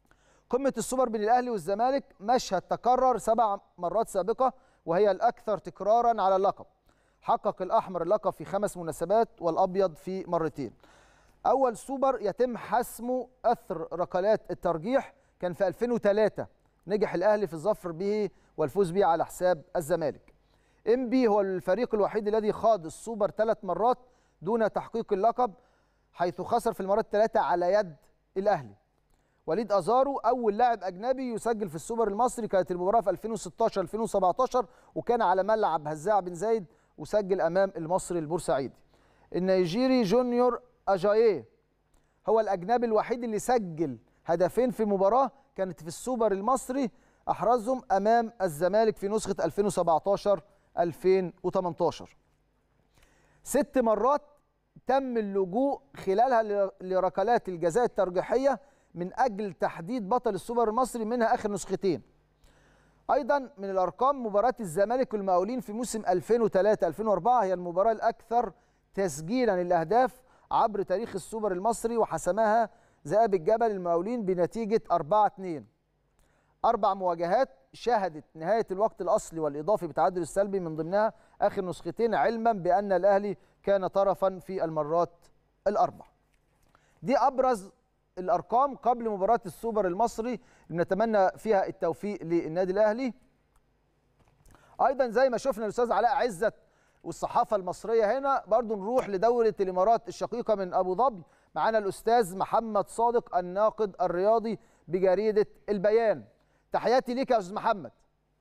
قمة السوبر بين الأهلي والزمالك مشهد تكرر سبع مرات سابقة وهي الأكثر تكرارا على اللقب. حقق الأحمر اللقب في خمس مناسبات والأبيض في مرتين. أول سوبر يتم حسمه أثر ركلات الترجيح كان في ألفين وثلاثة، نجح الأهلي في الظفر به والفوز به على حساب الزمالك. إنبي هو الفريق الوحيد الذي خاض السوبر ثلاث مرات دون تحقيق اللقب، حيث خسر في المرات الثلاثة على يد الأهلي. وليد أزارو أول لاعب أجنبي يسجل في السوبر المصري، كانت المباراة في ألفين وستاشر ألفين وسبعتاشر وكان على ملعب هزاع بن زايد وسجل أمام المصري البورسعيدي. النيجيري جونيور أجاييه هو الأجنبي الوحيد اللي سجل هدفين في مباراة كانت في السوبر المصري، أحرزهم أمام الزمالك في نسخة ألفين وسبعتاشر ألفين وتمنتاشر. ست مرات تم اللجوء خلالها لركلات الجزاء الترجيحية من أجل تحديد بطل السوبر المصري، منها آخر نسختين. أيضا من الأرقام مباراة الزمالك والمقاولين في موسم ألفين وثلاثة ألفين وأربعة هي المباراة الأكثر تسجيلا للأهداف عبر تاريخ السوبر المصري، وحسمها ذئاب الجبل المقاولين بنتيجة أربعة اثنين. أربع مواجهات شهدت نهاية الوقت الأصلي والإضافي بالتعادل السلبي، من ضمنها آخر نسختين، علما بأن الأهلي كان طرفا في المرات الأربع. دي أبرز الأرقام قبل مباراة السوبر المصري اللي نتمنى فيها التوفيق للنادي الأهلي. أيضا زي ما شفنا الأستاذ علاء عزت والصحافة المصرية هنا، برضو نروح لدولة الإمارات الشقيقة من أبو ظبي. معنا الأستاذ محمد صادق الناقد الرياضي بجريدة البيان. تحياتي ليك يا أستاذ محمد.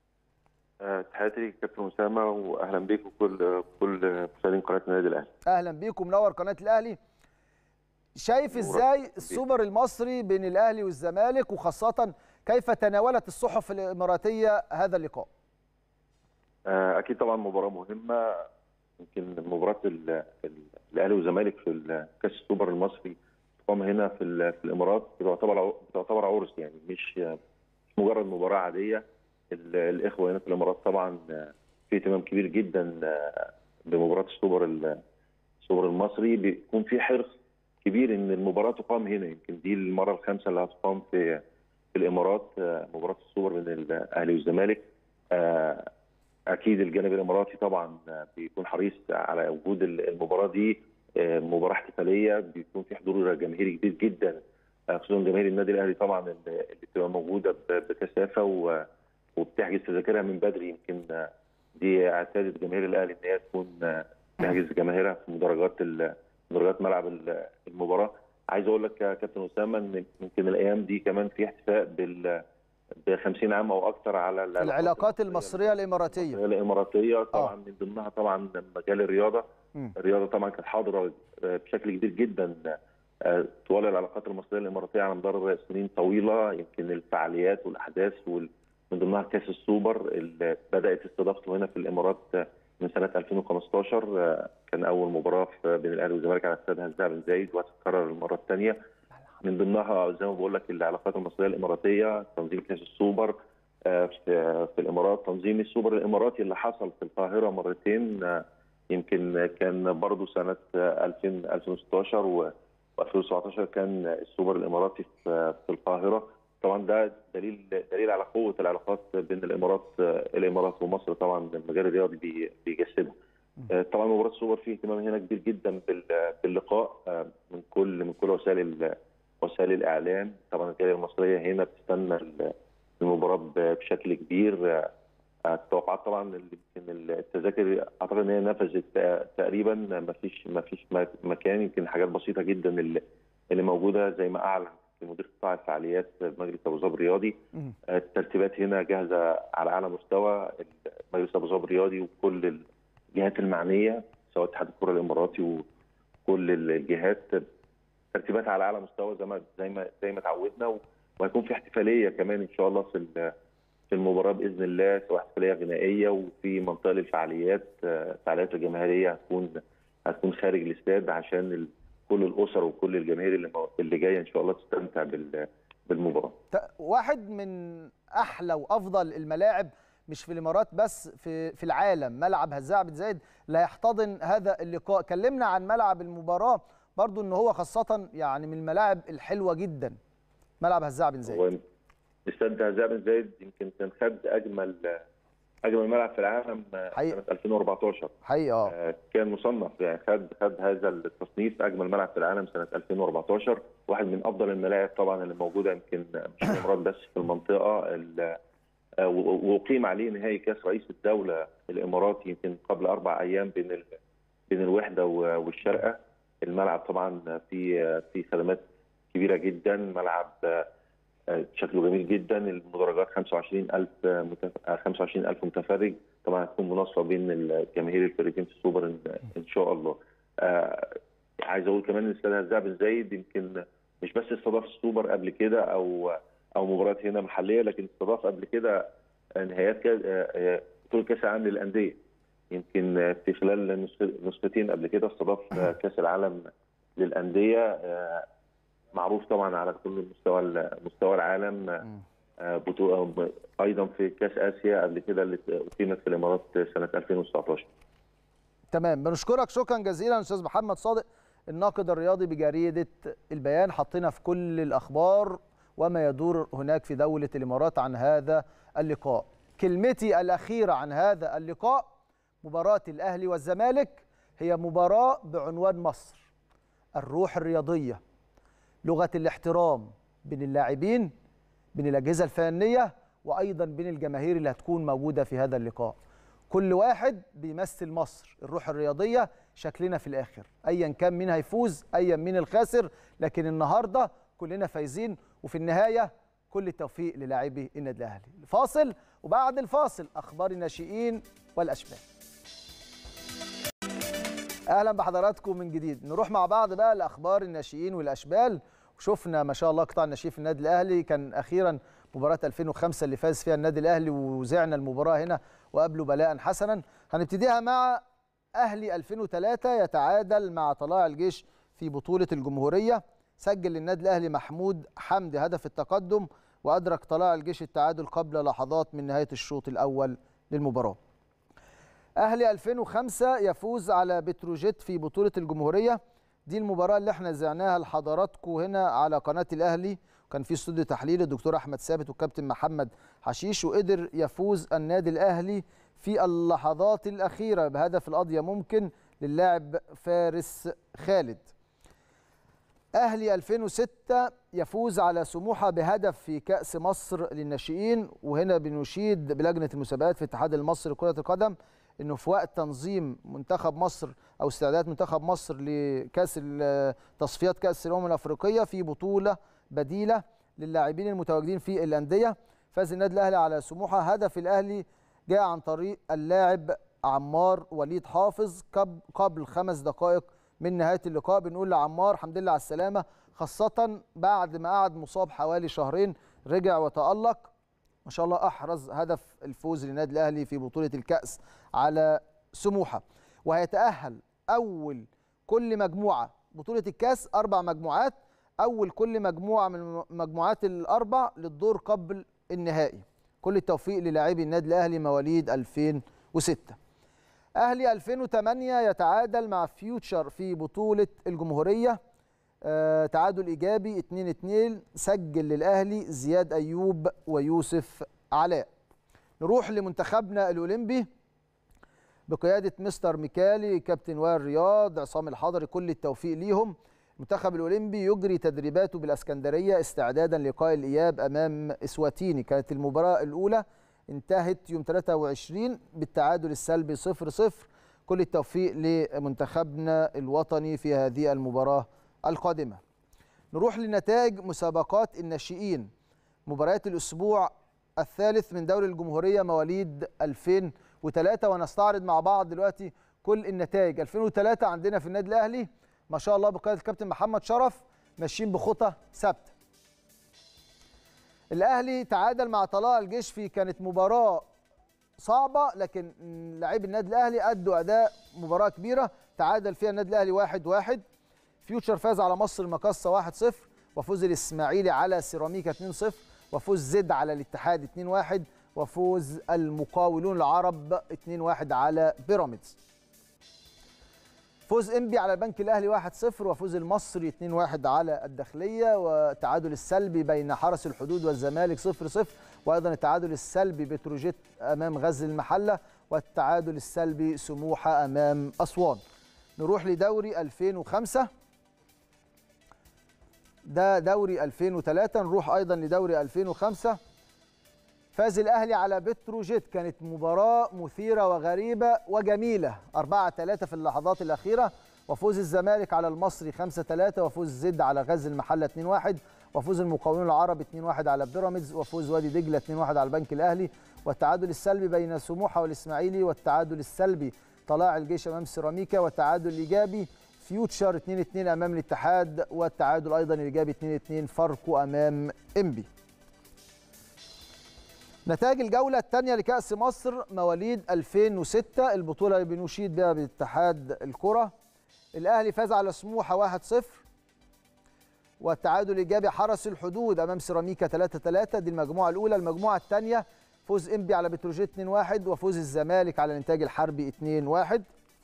تحياتي ليك كابتن أسامة، وأهلا بيك وكل كل مشاهدين قناة النادي الأهلي. أهلا بيك ومنور قناة الأهلي. شايف ازاي السوبر المصري بين الاهلي والزمالك، وخاصه كيف تناولت الصحف الاماراتيه هذا اللقاء؟ اكيد طبعا مباراه مهمه. يمكن مباراه الاهلي والزمالك في كاس السوبر المصري تقام هنا في في الامارات بتعتبر بتعتبر عرس، يعني مش مش مجرد مباراه عاديه. الاخوه هنا في الامارات طبعا في اهتمام كبير جدا بمباراه السوبر السوبر المصري، بيكون في حرص كبير ان المباراه تقام هنا. يمكن دي المره الخامسه اللي هتقام في في الامارات، مباراه السوبر بين الاهلي والزمالك. اكيد الجانب الاماراتي طبعا بيكون حريص على وجود المباراه دي، مباراه احتفاليه بيكون في حضور جماهيري كبير جدا، خصوصا جماهير النادي الاهلي طبعا اللي بتبقى موجوده بكثافه وبتحجز تذاكرها من بدري. يمكن دي اعتادت جماهير الاهلي ان هي تكون تحجز جماهيرها في مدرجات مدرجات ملعب المباراه. عايز اقول لك يا كابتن اسامه ان يمكن الايام دي كمان في احتفاء بال ب خمسين عام او اكثر على العلاقات المصريه الاماراتيه الاماراتيه طبعا. من ضمنها طبعا مجال الرياضه. م. الرياضه طبعا كانت حاضره بشكل كبير جدا طوال العلاقات المصريه الاماراتيه على مدار سنين طويله. يمكن الفعاليات والاحداث من ضمنها كاس السوبر اللي بدات استضافته هنا في الامارات من سنه ألفين وخمستاشر، كان اول مباراه بين الاهلي والزمالك على استاد هزاع بن زايد وهتتكرر المره الثانيه. من ضمنها زي ما بقول لك العلاقات المصريه الاماراتيه، تنظيم كاس السوبر في في الامارات، تنظيم السوبر الاماراتي اللي حصل في القاهره مرتين. يمكن كان برضه سنه ألفين ألفين وستاشر و2017 كان السوبر الاماراتي في القاهره. طبعا ده دليل دليل على قوه العلاقات بين الامارات الامارات ومصر. طبعا المجال الرياضي بيجسده. طبعا مباراه السوبر فيه اهتمام هنا كبير جدا باللقاء من كل من كل وسائل وسائل الاعلام. طبعا الجاليه المصريه هنا بتستنى المباراه بشكل كبير. التوقعات طبعا يمكن التذاكر اعتقد ان هي نفذت تقريبا، ما فيش ما فيش مكان، يمكن حاجات بسيطه جدا اللي, اللي موجوده زي ما اعلن مدير قطاع الفعاليات بمجلس ابو ظبي الرياضي. الترتيبات هنا جاهزه على اعلى مستوى. مجلس ابو ظبي الرياضي وكل الجهات المعنيه سواء اتحاد الكره الاماراتي وكل الجهات ترتيبات على اعلى مستوى زي ما زي ما زي ما تعودنا. وهيكون في احتفاليه كمان ان شاء الله في في المباراه باذن الله، سواء احتفاليه غنائيه وفي منطقه للفعاليات. الفعاليات الجماهيريه هتكون هتكون خارج الاستاد عشان كل الاسر وكل الجماهير اللي اللي جايه ان شاء الله تستمتع بالمباراه. واحد من احلى وافضل الملاعب مش في الامارات بس، في في العالم، ملعب هزاع بن زايد لا يحتضن هذا اللقاء. كلمنا عن ملعب المباراه برضو، ان هو خاصه يعني من الملاعب الحلوه جدا، ملعب هزاع بن زايد. استاد هزاع بن زايد يمكن كان خد اجمل اجمل ملعب في العالم حقيقة. سنه ألفين وأربعتاشر حقيقه آه، كان مصنف، يعني خد خد هذا التصنيف اجمل ملعب في العالم سنه ألفين وأربعتاشر، واحد من افضل الملاعب طبعا اللي موجوده يمكن مش في الامارات بس في المنطقه. آه، واقيم عليه نهائي كاس رئيس الدوله الاماراتي يمكن قبل اربع ايام بين ال... بين الوحده والشارقه. الملعب طبعا في في خدمات كبيره جدا، ملعب شكله جميل جدا، المدرجات خمسة وعشرين ألف متف... خمسة وعشرين ألف متفرج، طبعا هتكون مناصفه بين الجماهير الفريقين في السوبر ان, إن شاء الله. آه عايز اقول كمان ان استاد هزاع بن زايد يمكن مش بس استضاف السوبر قبل كده او او مباريات هنا محليه، لكن استضاف قبل كده نهائيات بطوله كاس العالم للانديه. يمكن في خلال نسختين قبل كده استضاف كاس العالم للانديه، معروف طبعا على كل مستوى مستوى العالم. بطوله ايضا في كاس اسيا قبل كده اللي اقيمت في الامارات سنه ألفين وتسعتاشر. تمام، بنشكرك شكرا جزيلا استاذ محمد صادق الناقد الرياضي بجريده البيان. حطينا في كل الاخبار وما يدور هناك في دوله الامارات عن هذا اللقاء. كلمتي الاخيره عن هذا اللقاء: مباراه الاهلي والزمالك هي مباراه بعنوان مصر، الروح الرياضيه، لغه الاحترام بين اللاعبين، بين الاجهزه الفنيه، وايضا بين الجماهير اللي هتكون موجوده في هذا اللقاء. كل واحد بيمثل مصر، الروح الرياضيه شكلنا في الاخر، ايا كان مين هيفوز ايا مين الخاسر، لكن النهارده كلنا فايزين، وفي النهايه كل التوفيق للاعبي النادي الاهلي. فاصل، وبعد الفاصل اخبار الناشئين والاشبال. اهلا بحضراتكم من جديد. نروح مع بعض بقى لاخبار الناشئين والاشبال. وشفنا ما شاء الله قطاع الناشئين في النادي الاهلي، كان اخيرا مباراه ألفين وخمسة اللي فاز فيها النادي الاهلي، وزعنا المباراه هنا وقابله بلاء حسنا. هنبتديها مع اهلي ألفين وثلاثة يتعادل مع طلائع الجيش في بطوله الجمهوريه. سجل للنادي الاهلي محمود حمدي هدف التقدم، وادرك طلائع الجيش التعادل قبل لحظات من نهايه الشوط الاول للمباراه. اهلي ألفين وخمسة يفوز على بتروجيت في بطوله الجمهوريه. دي المباراه اللي احنا زعناها لحضراتكم هنا على قناه الاهلي، وكان في استوديو تحليل الدكتور احمد ثابت والكابتن محمد حشيش، وقدر يفوز النادي الاهلي في اللحظات الاخيره بهدف القضيه ممكن للاعب فارس خالد. اهلي ألفين وستة يفوز على سموحه بهدف في كاس مصر للناشئين، وهنا بنشيد بلجنه المسابقات في الاتحاد المصري لكره القدم انه في وقت تنظيم منتخب مصر او استعدادات منتخب مصر لكاس تصفيات كاس الامم الافريقيه في بطوله بديله للاعبين المتواجدين في الانديه، فاز النادي الاهلي على سموحه. هدف الاهلي جاء عن طريق اللاعب عمار وليد حافظ قبل خمس دقائق من نهايه اللقاء. بنقول لعمار الحمد لله على السلامه، خاصه بعد ما قعد مصاب حوالي شهرين، رجع وتالق ما شاء الله، احرز هدف الفوز للنادي الاهلي في بطوله الكاس على سموحه. وهيتاهل اول كل مجموعه بطوله الكاس اربع مجموعات، اول كل مجموعه من المجموعات الاربع للدور قبل النهائي. كل التوفيق للاعبي النادي الاهلي مواليد ألفين وستة. اهلي ألفين وثمانية يتعادل مع فيوتشر في بطوله الجمهوريه، آه تعادل ايجابي اتنين اتنين، سجل للاهلي زياد ايوب ويوسف علاء. نروح لمنتخبنا الاولمبي بقياده مستر ميكالي، كابتن وائل رياض، عصام الحضري، كل التوفيق ليهم. المنتخب الاولمبي يجري تدريباته بالاسكندريه استعدادا للقاء الاياب امام اسواتيني. كانت المباراه الاولى انتهت يوم ثلاثة وعشرين بالتعادل السلبي صفر صفر. كل التوفيق لمنتخبنا الوطني في هذه المباراه القادمه. نروح لنتائج مسابقات الناشئين، مباريات الاسبوع الثالث من دوري الجمهوريه مواليد ألفين وثلاثة، ونستعرض مع بعض دلوقتي كل النتائج. ألفين وثلاثة عندنا في النادي الاهلي ما شاء الله بقياده الكابتن محمد شرف ماشيين بخطى ثابته. الاهلي تعادل مع طلائع الجيش في كانت مباراه صعبه، لكن لاعبي النادي الاهلي ادوا اداء مباراه كبيره، تعادل فيها النادي الاهلي واحد واحد. فيوتشر فاز على مصر المقاصه واحد صفر، وفوز الاسماعيلي على سيراميكا اتنين صفر، وفوز زد على الاتحاد اتنين واحد، وفوز المقاولون العرب اتنين واحد على بيراميدز. فوز انبي على البنك الاهلي واحد صفر، وفوز المصري اتنين واحد على الداخليه، وتعادل السلبي بين حرس الحدود والزمالك صفر صفر، وايضا التعادل السلبي بتروجيت امام غزل المحله، والتعادل السلبي سموحه امام اسوان. نروح لدوري ألفين وخمسة، ده دوري ألفين وثلاثة. نروح ايضا لدوري ألفين وخمسة. فاز الاهلي على بتروجيت، كانت مباراه مثيره وغريبه وجميله أربعة ثلاثة في اللحظات الاخيره، وفوز الزمالك على المصري خمسة ثلاثة، وفوز زد على غزل المحله اتنين واحد، وفوز المقاولون العرب اتنين واحد على بيراميدز، وفوز وادي دجله اتنين واحد على البنك الاهلي، والتعادل السلبي بين سموحه والاسماعيلي، والتعادل السلبي طلائع الجيش امام سيراميكا، والتعادل الايجابي فيوتشر اتنين اتنين امام الاتحاد، والتعادل ايضا الايجابي اتنين اتنين فاركو امام انبي. نتائج الجولة الثانية لكأس مصر مواليد ألفين وستة، البطولة اللي بنشيد بها باتحاد الكرة. الأهلي فاز على سموحة واحد صفر، والتعادل الإيجابي حرس الحدود أمام سيراميكا ثلاثة ثلاثة، دي المجموعة الأولى. المجموعة الثانية فوز إنبي على بتروجيت اتنين واحد، وفوز الزمالك على الإنتاج الحربي اتنين واحد.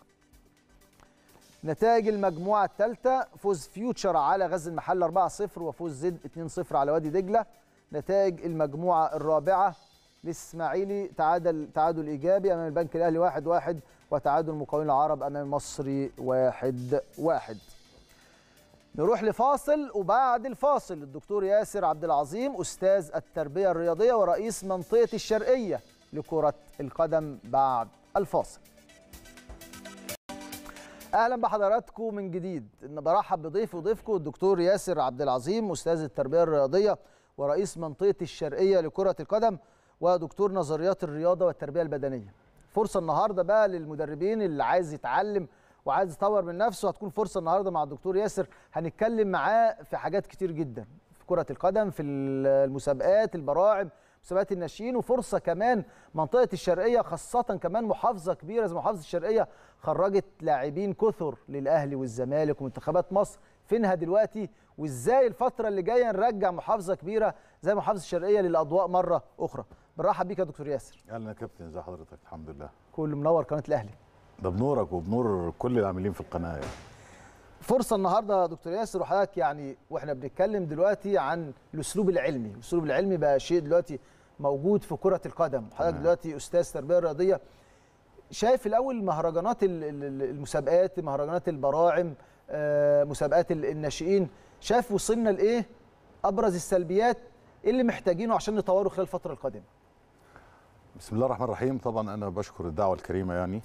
نتائج المجموعة الثالثة فوز فيوتشر على غزل المحلة أربعة صفر، وفوز زد اتنين صفر على وادي دجلة. نتائج المجموعة الرابعة الإسماعيلي تعادل تعادل إيجابي أمام البنك الأهلي واحد واحد، وتعادل المقاولين العرب أمام المصري واحد واحد. نروح لفاصل، وبعد الفاصل الدكتور ياسر عبد العظيم أستاذ التربية الرياضية ورئيس منطقة الشرقية لكرة القدم بعد الفاصل. أهلا بحضراتكم من جديد. برحب بضيفي وضيفكم الدكتور ياسر عبد العظيم أستاذ التربية الرياضية ورئيس منطقة الشرقية لكرة القدم، ودكتور نظريات الرياضة والتربية البدنية. فرصة النهاردة بقى للمدربين اللي عايز يتعلم وعايز يطور من نفسه، هتكون فرصة النهاردة مع الدكتور ياسر، هنتكلم معاه في حاجات كتير جدا في كرة القدم، في المسابقات، البراعم، مسابقات الناشئين، وفرصة كمان منطقة الشرقية خاصة كمان محافظة كبيرة زي محافظة الشرقية خرجت لاعبين كثر للأهلي والزمالك ومنتخبات مصر. فينها دلوقتي، وازاي الفترة اللي جاية نرجع محافظة كبيرة زي محافظة الشرقية للأضواء مرة أخرى. بنرحب بيك يا دكتور ياسر. اهلا يا كابتن، ازي حضرتك؟ الحمد لله. كل منور قناة الأهلي. ده بنورك وبنور كل العاملين في القناة يعني. فرصة النهارده يا دكتور ياسر، وحضرتك يعني واحنا بنتكلم دلوقتي عن الأسلوب العلمي، الأسلوب العلمي بقى شيء دلوقتي موجود في كرة القدم، حضرتك دلوقتي أستاذ تربية رياضية. شايف الأول مهرجانات المسابقات، مهرجانات البراعم، مسابقات الناشئين، شايف وصلنا لإيه؟ أبرز السلبيات اللي محتاجينه عشان نطوره خلال الفترة القادمة. بسم الله الرحمن الرحيم. طبعا أنا بشكر الدعوة الكريمة يعني.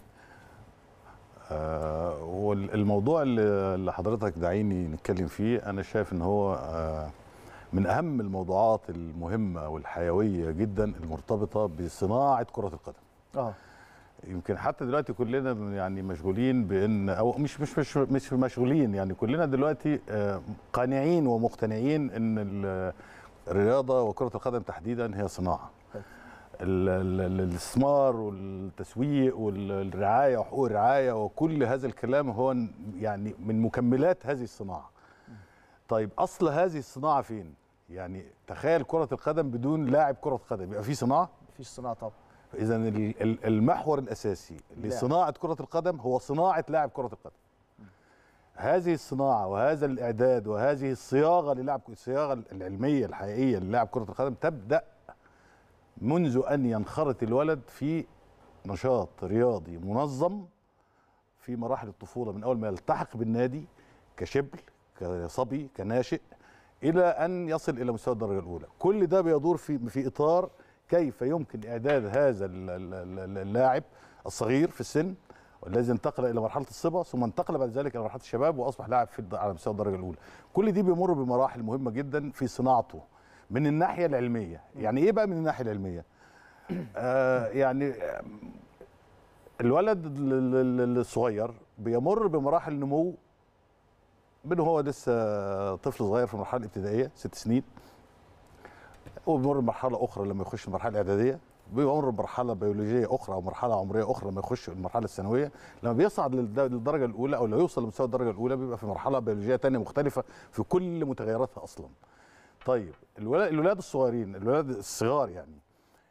آه والموضوع اللي حضرتك داعيني نتكلم فيه، أنا شايف إن هو آه من أهم الموضوعات المهمة والحيوية جدا المرتبطة بصناعة كرة القدم. آه. يمكن حتى دلوقتي كلنا يعني مشغولين بان او مش مش مش مش مشغولين يعني كلنا دلوقتي قانعين ومقتنعين ان الرياضه وكره القدم تحديدا هي صناعه. الاستثمار والتسويق والرعايه وحقوق الرعايه وكل هذا الكلام هو يعني من مكملات هذه الصناعه. طيب اصل هذه الصناعه فين؟ يعني تخيل كره القدم بدون لاعب كره قدم يبقى في صناعه؟ مفيش صناعه طبعا. إذا المحور الأساسي لصناعة كرة القدم هو صناعة لاعب كرة القدم. هذه الصناعة وهذا الإعداد وهذه الصياغة للاعب، الصياغة العلمية الحقيقية للاعب كرة القدم تبدأ منذ أن ينخرط الولد في نشاط رياضي منظم في مراحل الطفولة، من أول ما يلتحق بالنادي كشبل كصبي كناشئ إلى أن يصل إلى مستوى الدرجة الأولى. كل ده بيدور في في إطار كيف يمكن إعداد هذا اللاعب الصغير في السن والذي انتقل إلى مرحلة الصبا ثم انتقل بعد ذلك إلى مرحلة الشباب وأصبح لاعب في على مستوى الدرجة الأولى. كل دي بيمر بمراحل مهمة جدا في صناعته من الناحية العلمية. يعني إيه بقى من الناحية العلمية؟ آه يعني الولد الصغير بيمر بمراحل نمو من هو لسه طفل صغير في المرحلة الابتدائية ست سنين، وبيمر بمرحله اخرى لما يخش المرحله الاعداديه، بيمر بمرحله بيولوجيه اخرى او مرحله عمريه اخرى لما يخش المرحله الثانويه، لما بيصعد للدرجه الاولى او لو يوصل لمستوى الدرجه الاولى بيبقى في مرحله بيولوجيه ثانيه مختلفه في كل متغيراتها اصلا. طيب الولاد الصغيرين، الولاد الصغار يعني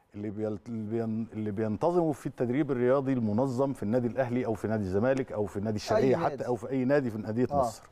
اللي بيل- اللي بينتظموا في التدريب الرياضي المنظم في النادي الاهلي او في نادي الزمالك او في النادي الشرقيه حتى نادي. او في اي نادي في انديه آه. مصر.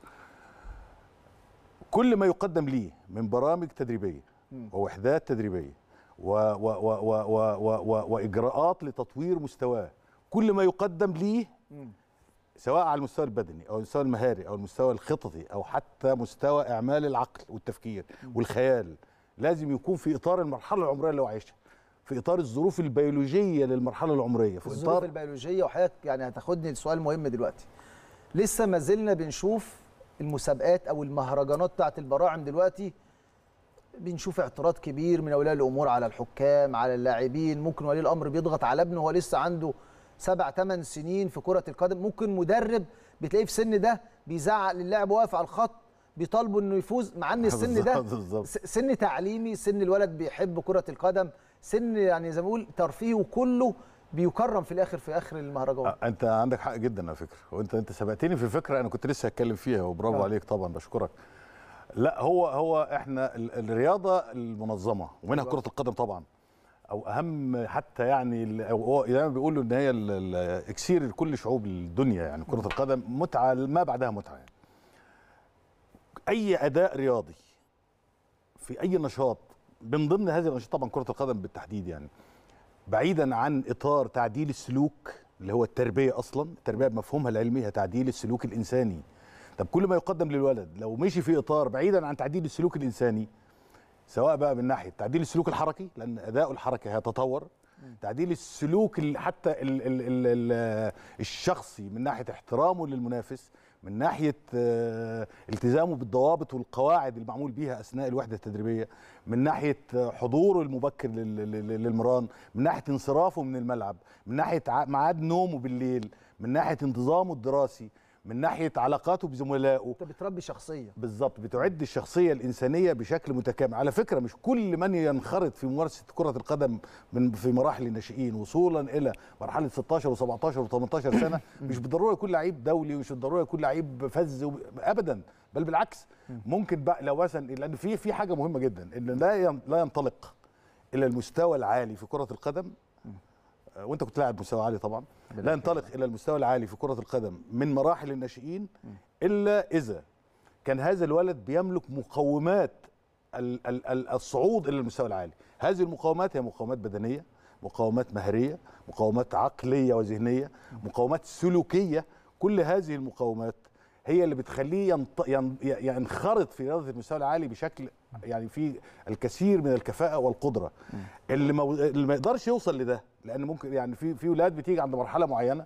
كل ما يقدم ليه من برامج تدريبيه ووحدات تدريبيه و و و و و و و واجراءات لتطوير مستواه، كل ما يقدم ليه سواء على المستوى البدني او المستوى المهاري او المستوى الخططي او حتى مستوى اعمال العقل والتفكير والخيال، لازم يكون في اطار المرحله العمريه اللي هو عايشها، في اطار الظروف البيولوجيه للمرحله العمريه، في الظروف اطار البيولوجيه. وحضرتك يعني هتاخدني لسؤال مهم دلوقتي. لسه ما زلنا بنشوف المسابقات او المهرجانات بتاعت البراعم دلوقتي، بنشوف اعتراض كبير من اولياء الامور على الحكام، على اللاعبين. ممكن ولي الامر بيضغط على ابنه وهو لسه عنده سبع ثمان سنين في كره القدم، ممكن مدرب بتلاقيه في السن ده بيزعق للاعب واقف على الخط بيطالبه انه يفوز، مع ان السن ده بالظبط. س- سن تعليمي، سن الولد بيحب كره القدم، سن يعني زي ما بقول ترفيه، وكله بيكرم في الاخر في اخر المهرجان. انت عندك حق جدا على فكره، وانت انت سبقتني في فكره انا كنت لسه هتكلم فيها، وبرافو آه. عليك طبعا، بشكرك. لا هو هو احنا ال- الرياضه المنظمه ومنها كره القدم طبعا، او اهم حتى يعني ال- أو هو زي ما بيقولوا ان هي ال- ال- اكسير لكل شعوب الدنيا، يعني كره القدم متعه ما بعدها متعه يعني. اي اداء رياضي في اي نشاط من ضمن هذه الانشطه طبعا كره القدم بالتحديد، يعني بعيدا عن اطار تعديل السلوك اللي هو التربيه، اصلا التربيه بمفهومها العلمي هي تعديل السلوك الانساني. طب كل ما يقدم للولد لو مشي في اطار بعيدا عن تعديل السلوك الانساني، سواء بقى من ناحيه تعديل السلوك الحركي لان اداؤه الحركي هيتطور، تعديل السلوك ال- حتى ال ال ال ال الشخصي من ناحيه احترامه للمنافس، من ناحيه آه، التزامه بالضوابط والقواعد المعمول بيها اثناء الوحده التدريبيه، من ناحيه آه، حضوره المبكر لل- لل- للمران، من ناحيه انصرافه من الملعب، من ناحيه ع- ميعاد نومه بالليل، من ناحيه انتظامه الدراسي، من ناحيه علاقاته بزملائه. انت بتربي شخصيه. بالظبط، بتعد الشخصيه الانسانيه بشكل متكامل. على فكره مش كل من ينخرط في ممارسه كره القدم من في مراحل الناشئين وصولا الى مرحله ستاشر وسبعتاشر وتمنتاشر سنه مش بالضروره يكون لعيب دولي، ومش بالضروره يكون لعيب فز وب- ابدا، بل بالعكس. ممكن بقى لو مثلا، لان في في حاجه مهمه جدا، ان لا ين- لا ينطلق الى المستوى العالي في كره القدم، آه، وانت كنت لاعب مستوى عالي طبعا، لا ينطلق الى المستوى العالي في كره القدم من مراحل الناشئين الا اذا كان هذا الولد بيملك مقومات ال- ال- ال- الصعود الى المستوى العالي. هذه المقومات هي مقومات بدنيه، مقومات مهريه، مقومات عقليه وذهنيه، مقومات سلوكيه. كل هذه المقومات هي اللي بتخليه ينط... ين... ينخرط في رياضه المستوى العالي بشكل يعني في الكثير من الكفاءه والقدره. اللي ما اللي ما يقدرش يوصل لده، لان ممكن يعني في في اولاد بتيجي عند مرحله معينه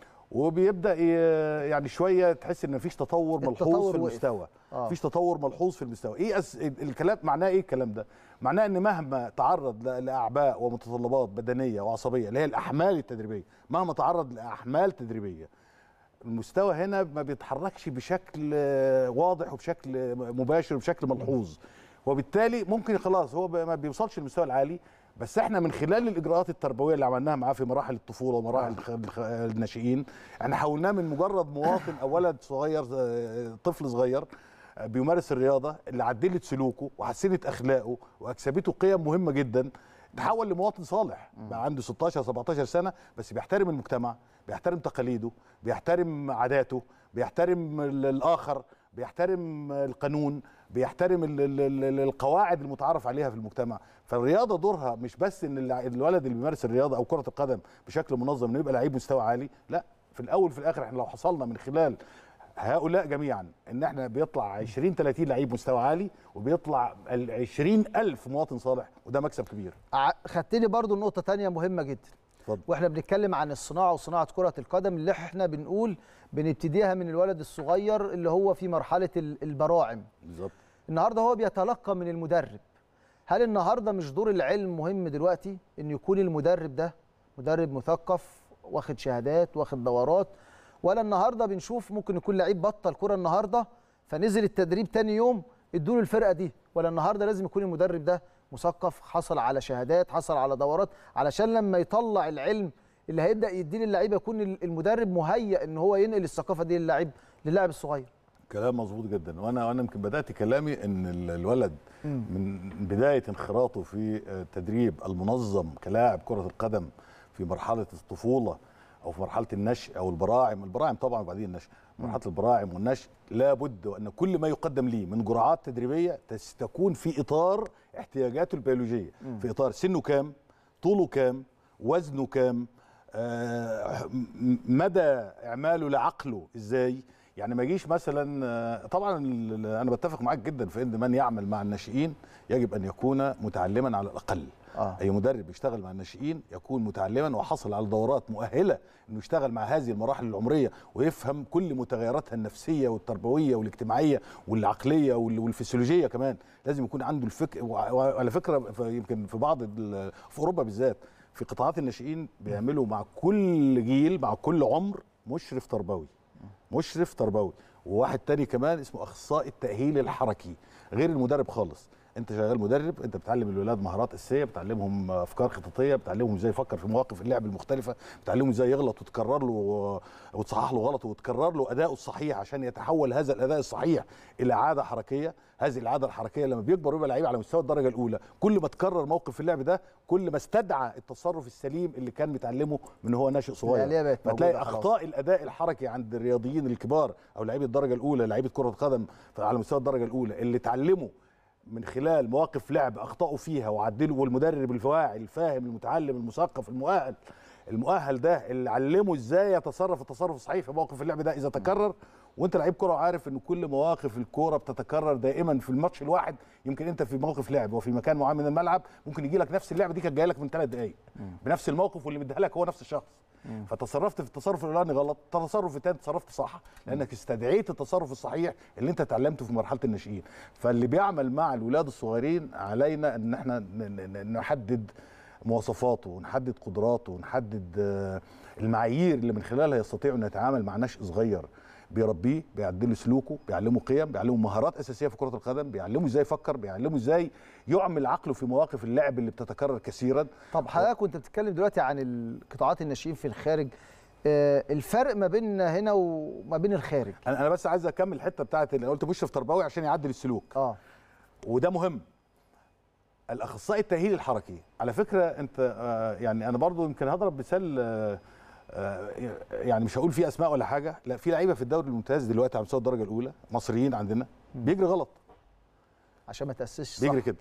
وبيبدا ي- يعني شويه تحس ان مفيش تطور ملحوظ التطور في وقف. المستوى. آه. مفيش تطور ملحوظ في المستوى. ايه أس... الكلام معناه ايه الكلام ده؟ معناه ان مهما تعرض ل... لاعباء ومتطلبات بدنيه وعصبيه اللي هي الاحمال التدريبيه، مهما تعرض لاحمال تدريبيه، المستوى هنا ما بيتحركش بشكل آه، واضح وبشكل مباشر وبشكل ملحوظ، وبالتالي ممكن خلاص هو ب- ما بيوصلش للمستوى العالي. بس احنا من خلال الاجراءات التربويه اللي عملناها معاه في مراحل الطفوله ومراحل الخ- الخ- الناشئين، احنا حولناه من مجرد مواطن او ولد صغير، آه، طفل صغير آه، بيمارس الرياضه اللي عدلت سلوكه وحسنت اخلاقه واكسبته قيم مهمه جدا، تحول لمواطن صالح بقى عنده ستاشر سبعتاشر سنه، بس بيحترم المجتمع، بيحترم تقاليده، بيحترم عاداته، بيحترم ال- الاخر، بيحترم القانون، بيحترم ال- ال- ال- القواعد المتعارف عليها في المجتمع. فالرياضه دورها مش بس ان الع- الولد اللي بيمارس الرياضه او كره القدم بشكل منظم انه يبقى لعيب مستوى عالي، لا، في الاول في الاخر احنا لو حصلنا من خلال هؤلاء جميعا ان احنا بيطلع عشرين تلاتين لعيب مستوى عالي، وبيطلع ال عشرين ألف مواطن صالح، وده مكسب كبير. ع- خدتني برضو نقطة تانية مهمة جدا. اتفضل. واحنا بنتكلم عن الصناعة وصناعة كرة القدم اللي احنا بنقول بنبتديها من الولد الصغير اللي هو في مرحلة ال- البراعم. بالظبط. النهارده هو بيتلقى من المدرب. هل النهارده مش دور العلم مهم دلوقتي ان يكون المدرب ده مدرب مثقف واخد شهادات واخد دورات، ولا النهارده بنشوف ممكن يكون لعيب بطل كرة النهارده فنزل التدريب تاني يوم ادوا له الفرقة دي، ولا النهارده لازم يكون المدرب ده مثقف حصل على شهادات حصل على دورات علشان لما يطلع العلم اللي هيبدا يديه للعيبه يكون المدرب مهيئ ان هو ينقل الثقافه دي للاعب للاعب الصغير. كلام مظبوط جدا. وانا وانا يمكن بدات كلامي ان الولد من بدايه انخراطه في التدريب المنظم كلاعب كره القدم في مرحله الطفوله او في مرحله النشء او البراعم، البراعم طبعا وبعدين النشء، مرحله البراعم والنشء، لابد وان كل ما يقدم ليه من جرعات تدريبيه تكون في اطار احتياجاته البيولوجيه، في اطار سنه كام، طوله كام، وزنه كام، آه مدى اعماله لعقله ازاي. يعني ما يجيش مثلا، طبعا انا بتفق معاك جدا في ان من يعمل مع الناشئين يجب ان يكون متعلما على الاقل. آه. اي مدرب يشتغل مع الناشئين يكون متعلما وحصل على دورات مؤهله انه يشتغل مع هذه المراحل العمريه ويفهم كل متغيراتها النفسيه والتربويه والاجتماعيه والعقليه والفسيولوجيه كمان. لازم يكون عنده الفكر. وعلى فكره يمكن في بعض في اوروبا بالذات في قطاعات الناشئين بيعملوا مع كل جيل مع كل عمر مشرف تربوي، مشرف تربوي، وواحد تاني كمان اسمه اخصائي التاهيل الحركي غير المدرب خالص. انت شغال مدرب، انت بتعلم الولاد مهارات اساسيه، بتعلمهم افكار خططيه، بتعلمهم ازاي يفكر في مواقف اللعب المختلفه، بتعلمهم ازاي يغلط وتكرر له وتصحح له غلطه وتكرر له اداؤه الصحيح عشان يتحول هذا الاداء الصحيح الى عاده حركيه. هذه العاده الحركيه لما بيكبر ويبقى لعيب على مستوى الدرجه الاولى، كل ما تكرر موقف في اللعب ده كل ما استدعى التصرف السليم اللي كان متعلمه من هو ناشئ صغير. فتلاقي اخطاء الاداء الحركي عند الرياضيين الكبار او لعيبه الدرجه الاولى، لعيبه كره القدم على مستوى الدرجه الاولى اللي اتعلموا من خلال مواقف لعب اخطاوا فيها وعدلوا، والمدرب الواعي الفاهم المتعلم المثقف المؤهل المؤهل ده اللي علمه ازاي يتصرف التصرف الصحيح في موقف اللعب ده اذا تكرر. وانت لعيب كره عارف ان كل مواقف الكوره بتتكرر دائما في الماتش الواحد. يمكن انت في موقف لعب وفي مكان معين من الملعب ممكن يجي لك نفس اللعبه دي كانت جايه لك من ثلاث دقائق بنفس الموقف واللي مديها لك هو نفس الشخص. مم. فتصرفت في التصرف الاولاني غلط، التصرف الثاني تصرفت صح لانك استدعيت التصرف الصحيح اللي انت اتعلمته في مرحله الناشئين. فاللي بيعمل مع الولاد الصغيرين علينا ان احنا نحدد مواصفاته ونحدد قدراته ونحدد المعايير اللي من خلالها يستطيع انه يتعامل مع نشء صغير، بيربيه، بيعدله سلوكه، بيعلمه قيم، بيعلمه مهارات اساسيه في كره القدم، بيعلمه ازاي يفكر، بيعلمه ازاي يعمل عقله في مواقف اللعب اللي بتتكرر كثيرا. طب حضرتك كنت بتتكلم دلوقتي عن القطاعات الناشئين في الخارج، آه الفرق ما بين هنا وما بين الخارج. انا انا بس عايز اكمل الحته بتاعت اللي قلت مشرف تربوي عشان يعدل السلوك. اه وده مهم. الاخصائي التاهيل الحركي على فكره انت آه يعني انا برضو يمكن هضرب مثال آه يعني مش هقول فيه اسماء ولا حاجه، لا في لعيبه في الدوري الممتاز دلوقتي على مستوى الدرجه الاولى مصريين عندنا بيجري غلط عشان ما تاسسش صح. بيجري كده،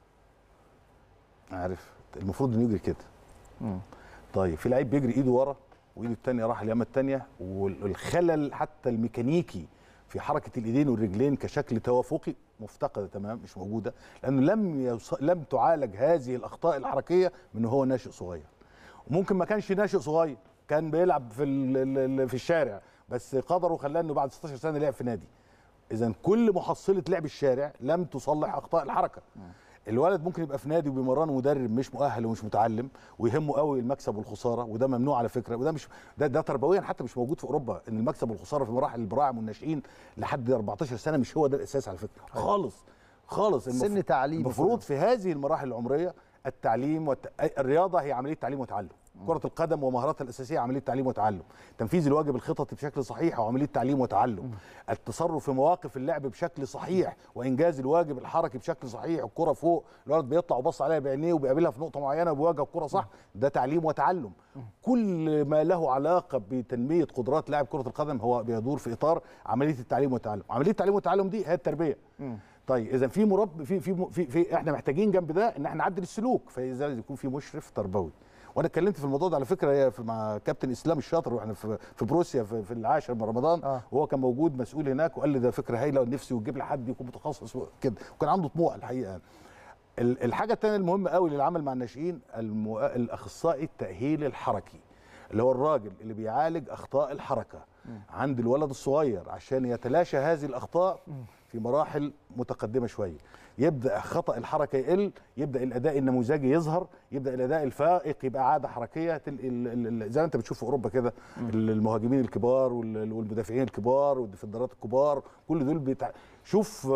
عارف المفروض انه يجري كده. مم. طيب في لعيب بيجري ايده ورا وايده الثانيه راح اليمه الثانيه، والخلل حتى الميكانيكي في حركه الايدين والرجلين كشكل توافقي مفتقده تمام، مش موجوده لانه لم يوص... لم تعالج هذه الاخطاء الحركيه من هو ناشئ صغير. وممكن ما كانش ناشئ صغير، كان بيلعب في في الشارع بس قدره خلاه انه بعد ستاشر سنه لعب في نادي. اذا كل محصله لعب الشارع لم تصلح اخطاء الحركه. الولد ممكن يبقى في نادي وبيمرنه مدرب مش مؤهل ومش متعلم ويهمه قوي المكسب والخساره، وده ممنوع على فكره، وده مش ده ده تربويا حتى مش موجود في اوروبا، ان المكسب والخساره في مراحل البراعم والناشئين لحد اربعتاشر سنه مش هو ده الاساس على فكره خالص خالص. سن تعليم المفروض في هذه المراحل العمريه التعليم والت... الرياضه هي عمليه تعليم وتعلم. كرة القدم ومهاراتها الأساسية عملية تعليم وتعلم، تنفيذ الواجب الخططي بشكل صحيح وعملية تعليم وتعلم، التصرف في مواقف اللعب بشكل صحيح وإنجاز الواجب الحركي بشكل صحيح، الكرة فوق الولد بيطلع وبص عليها بعينيه وبيقابلها في نقطة معينة وبيواجه الكرة صح، ده تعليم وتعلم. كل ما له علاقة بتنمية قدرات لاعب كرة القدم هو بيدور في إطار عملية التعليم والتعلم، عملية التعليم والتعلم دي هي التربية. طيب اذا في مربي في في في, في احنا محتاجين جنب ده ان احنا نعدل السلوك، فاذا يكون في مشرف تربوي. وانا اتكلمت في الموضوع ده على فكره مع كابتن اسلام الشاطر واحنا في, في بروسيا في, في العاشر من رمضان آه. وهو كان موجود مسؤول هناك وقال لي ده فكره هايله ونفسي وتجيب لي حد يكون متخصص كده، وكان عنده طموح الحقيقه. الحاجه الثانيه المهمه قوي للعمل مع الناشئين المو... الاخصائي التاهيل الحركي، اللي هو الراجل اللي بيعالج اخطاء الحركه م. عند الولد الصغير عشان يتلاشى هذه الاخطاء م. في مراحل متقدمه شويه. يبدا خطا الحركه يقل، يبدا الاداء النموذجي يظهر، يبدا الاداء الفائق يبقى عاده حركيه زي ما انت بتشوف في اوروبا كده، المهاجمين الكبار والمدافعين الكبار والديفندرات الكبار كل دول بيتع... شوف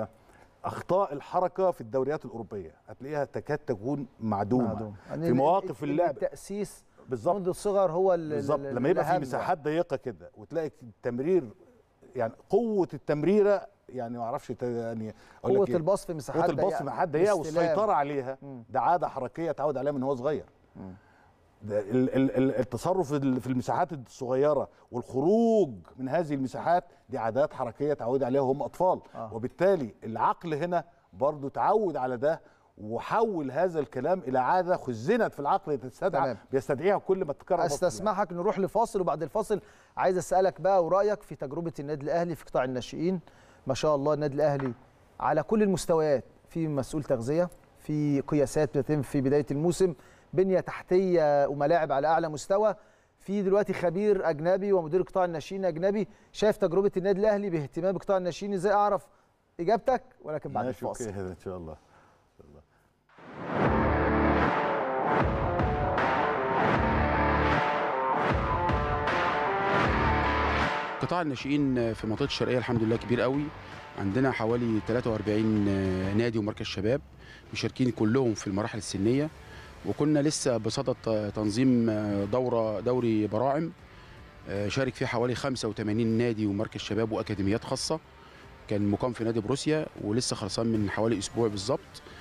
اخطاء الحركه في الدوريات الاوروبيه هتلاقيها تكاد تكون معدومه معدوم. في مواقف اللعب. التاسيس بالظبط منذ الصغر هو بالظبط لما يبقى في مساحات ضيقه كده وتلاقي التمرير يعني قوه التمريره، يعني ما اعرفش يعني قوه الباص في مساحات قوه الباص في مساحات ضيقه والسيطره عليها. مم. ده عاده حركيه اتعود عليها من هو صغير. مم. ده ال- ال- ال- التصرف في المساحات الصغيره والخروج من هذه المساحات دي عادات حركيه اتعود عليها وهم اطفال. آه. وبالتالي العقل هنا برضو تعود على ده وحول هذا الكلام الى عاده خزنت في العقل تستدعى بيستدعيها كل ما تكرر. استسمحك نروح لفاصل، وبعد الفاصل عايز اسالك بقى ورايك في تجربه النادي الاهلي في قطاع الناشئين. ما شاء الله النادي الاهلي على كل المستويات، في مسؤول تغذيه، في قياسات بتتم في بدايه الموسم، بنيه تحتيه وملاعب على اعلى مستوى، في دلوقتي خبير اجنبي ومدير قطاع الناشئين اجنبي. شايف تجربه النادي الاهلي باهتمام بقطاع الناشئين ازاي؟ اعرف اجابتك ولكن بعد الفاصل. اوكي ان شاء الله. قطاع الناشئين في منطقه الشرقيه الحمد لله كبير قوي. عندنا حوالي ثلاثة وأربعين نادي ومركز شباب مشاركين كلهم في المراحل السنيه، وكنا لسه بصدد تنظيم دوره دوري براعم شارك فيه حوالي خمسة وثمانين نادي ومركز شباب واكاديميات خاصه. كان مقام في نادي بروسيا ولسه خلصان من حوالي اسبوع بالظبط،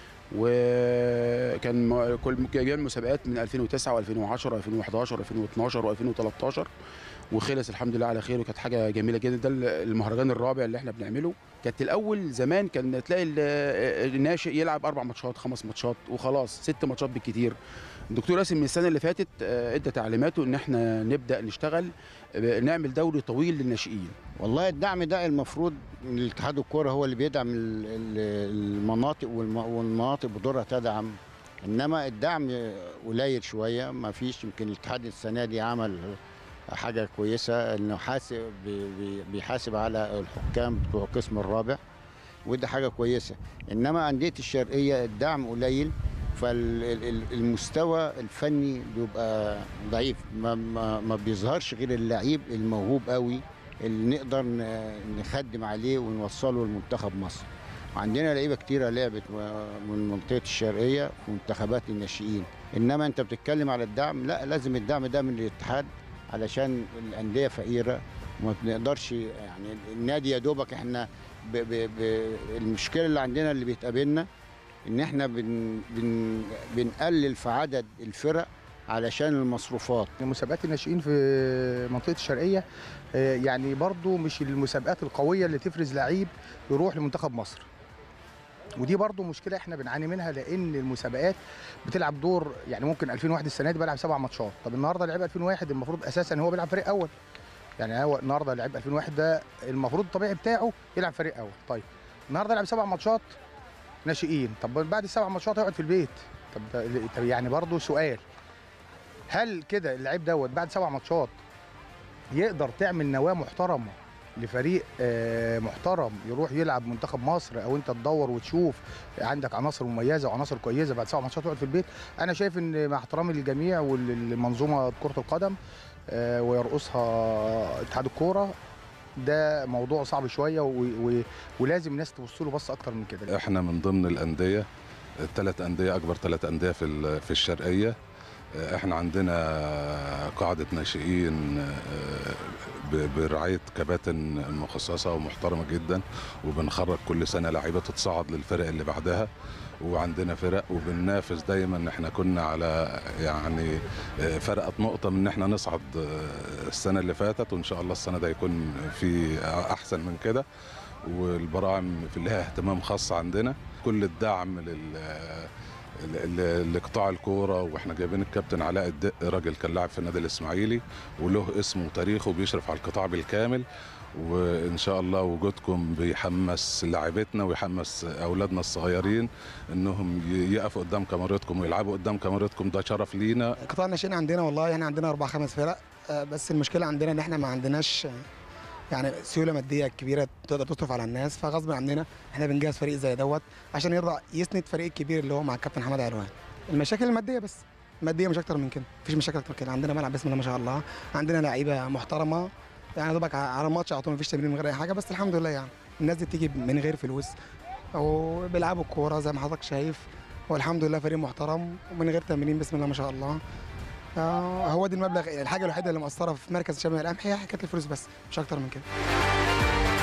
وكان كل جميع المسابقات من ألفين وتسعة وألفين وعشرة وألفين وأحد عشر وألفين واثناشر وألفين وثلاثة عشر، وخلص الحمد لله على خير، وكانت حاجه جميله جدا. ده المهرجان الرابع اللي احنا بنعمله. كانت الاول زمان كان تلاقي الناشئ يلعب اربع ماتشات خمس ماتشات وخلاص، ست ماتشات بالكتير. الدكتور قاسم من السنه اللي فاتت ادى تعليماته ان احنا نبدا نشتغل نعمل دوري طويل للناشئين. والله الدعم ده المفروض الاتحاد الكوره هو اللي بيدعم المناطق، والمناطق بدورها تدعم، انما الدعم قليل شويه، ما فيش. يمكن الاتحاد السنه دي عمل حاجه كويسه انه حاسب بيحاسب على الحكام بتوع القسم الرابع، ودي حاجه كويسه. انما انديه الشرقيه الدعم قليل، فالمستوى الفني بيبقى ضعيف، ما, ما, ما بيظهرش غير اللعيب الموهوب قوي اللي نقدر نخدم عليه ونوصله لمنتخب مصر. وعندنا لعيبه كتيره لعبت من منطقه الشرقيه في منتخبات الناشئين. انما انت بتتكلم على الدعم، لا، لازم الدعم ده من الاتحاد علشان الانديه فقيره وما بنقدرش. يعني النادي يا دوبك احنا ب ب ب المشكله اللي عندنا اللي بتقابلنا ان احنا بن بن بنقلل في عدد الفرق علشان المصروفات. مسابقات الناشئين في منطقه الشرقيه يعني برضو مش المسابقات القويه اللي تفرز لعيب يروح لمنتخب مصر، ودي برضو مشكله احنا بنعاني منها، لان المسابقات بتلعب دور. يعني ممكن ألفين وواحد السنه دي بلعب سبع ماتشات، طب النهارده لعيب ألفين وواحد المفروض اساسا هو بيلعب فريق اول. يعني هو النهارده لعيب ألفين وواحد ده المفروض الطبيعي بتاعه يلعب فريق اول. طيب النهارده لعب سبع ماتشات ناشئين، طب بعد السبع ماتشات هيقعد في البيت. طب طب يعني برضو سؤال، هل كده اللعيب دوت بعد سبع ماتشات يقدر تعمل نواه محترمه لفريق محترم يروح يلعب منتخب مصر، او انت تدور وتشوف عندك عناصر مميزه وعناصر كويسه بعد سبع ماتشات تقعد في البيت؟ انا شايف ان مع احترامي للجميع والمنظومه كره القدم ويرقصها اتحاد الكوره، ده موضوع صعب شويه ولازم الناس تبص له بص اكتر من كده. احنا من ضمن الانديه الثلاث انديه اكبر ثلاث انديه في في الشرقيه. احنا عندنا قاعده ناشئين برعايه كباتن مخصصه ومحترمه جدا، وبنخرج كل سنه لعيبه تتصعد للفرق اللي بعدها، وعندنا فرق وبننافس دايما. احنا كنا على يعني فرقه نقطه من ان احنا نصعد السنه اللي فاتت، وان شاء الله السنه ده يكون في احسن من كده. والبراعم في لها اهتمام خاص عندنا، كل الدعم لل لقطاع الكوره. واحنا جايبين الكابتن علاء الدق، راجل كان لاعب في النادي الاسماعيلي وله اسمه وتاريخه وبيشرف على القطاع بالكامل. وان شاء الله وجودكم بيحمس لاعبتنا ويحمس اولادنا الصغيرين انهم يقفوا قدام كاميرتكم ويلعبوا قدام كاميرتكم، ده شرف لينا. قطاع الناشئين عندنا والله يعني عندنا اربع خمس فرق، بس المشكله عندنا ان احنا ما عندناش يعني سيوله ماديه كبيره تقدر تصرف على الناس، فغصب عننا احنا بنجهز فريق زي دوت عشان يرضى يسند فريق كبير اللي هو مع الكابتن حماد علوان. المشاكل الماديه بس، الماديه مش اكتر من كده، مفيش مشاكل اكتر من كده. عندنا ملعب بسم الله ما شاء الله، عندنا لعيبه محترمه، يعني دوبك على الماتش على طول مفيش تمرين من غير اي حاجه، بس الحمد لله يعني الناس دي بتيجي من غير فلوس وبيلعبوا الكوره زي ما حضرتك شايف، والحمد لله فريق محترم ومن غير تمرين بسم الله ما شاء الله. آه هو دي المبلغ، الحاجه الوحيده اللي مؤثره في مركز شباب القمح هي حكايه الفلوس بس، مش اكتر من كده.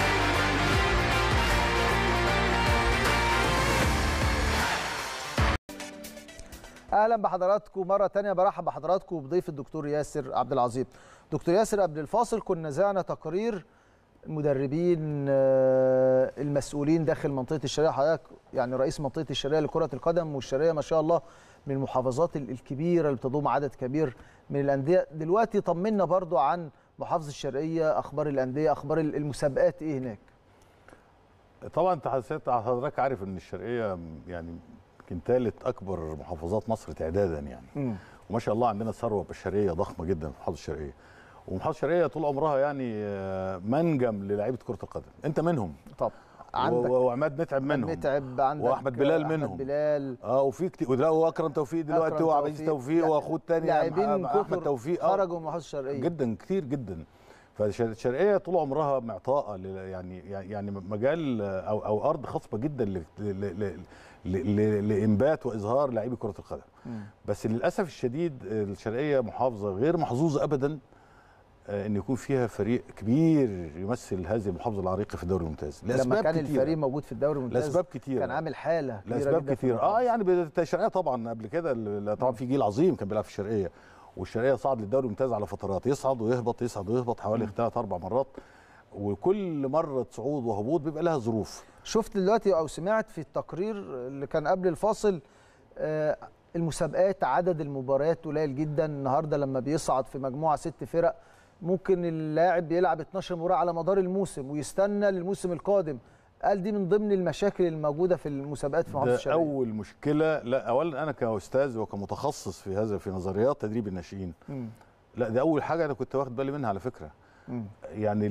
اهلا بحضراتكم مره ثانيه. برحب بحضراتكم وبضيف الدكتور ياسر عبد العظيم. دكتور ياسر، قبل الفاصل كنا زعنا تقارير المدربين المسؤولين داخل منطقه الشرقيه. حضرتك يعني رئيس منطقه الشرقيه لكره القدم، والشرقيه ما شاء الله من المحافظات الكبيره اللي بتضم عدد كبير من الانديه. دلوقتي طمنا برضو عن محافظه الشرقيه، اخبار الانديه، اخبار المسابقات ايه هناك؟ طبعا انت حضرتك عارف ان الشرقيه يعني يمكن ثالث اكبر محافظات مصر تعدادا يعني م. وما شاء الله عندنا ثروه بشريه ضخمه جدا في محافظه الشرقيه، ومحافظه الشرقيه طول عمرها يعني منجم للاعيبه كره القدم. انت منهم طب عندك وعماد متعب منهم، متعب عندك واحمد بلال منهم، احمد بلال اه وفي كتير، وده اكرم توفيق دلوقتي وعبد العزيز توفيق واخوه الثاني لاعبين احمد توفيق خرجوا من محافظه الشرقيه جدا كتير جدا. فالشرقيه طول عمرها معطاءه يعني يعني مجال او او ارض خصبه جدا لانبات واظهار لاعبي كره القدم. بس للاسف الشديد الشرقيه محافظه غير محظوظه ابدا ان يكون فيها فريق كبير يمثل هذه المحافظه العريقه في الدوري الممتاز. لما كان كتيرة. الفريق موجود في الدوري الممتاز لاسباب كتير كان عامل حاله لاسباب كتير. اه يعني الشرقيه طبعا قبل كده طبعا في جيل عظيم كان بيلعب في الشرقيه، والشرقيه صعد للدوري الممتاز على فترات، يصعد ويهبط يصعد ويهبط حوالي ثلاث اربع مرات، وكل مره صعود وهبوط بيبقى لها ظروف. شفت دلوقتي او سمعت في التقرير اللي كان قبل الفاصل آه المسابقات عدد المباريات قليل جدا. النهارده لما بيصعد في مجموعه ست فرق ممكن اللاعب يلعب اتناشر مباراه على مدار الموسم ويستنى للموسم القادم. قال دي من ضمن المشاكل الموجوده في المسابقات في محافظه الشرقيه. اول مشكله، لا اولا انا كاستاذ وكمتخصص في هذا في نظريات تدريب الناشئين، لا ده اول حاجه انا كنت واخد بالي منها على فكره. مم. يعني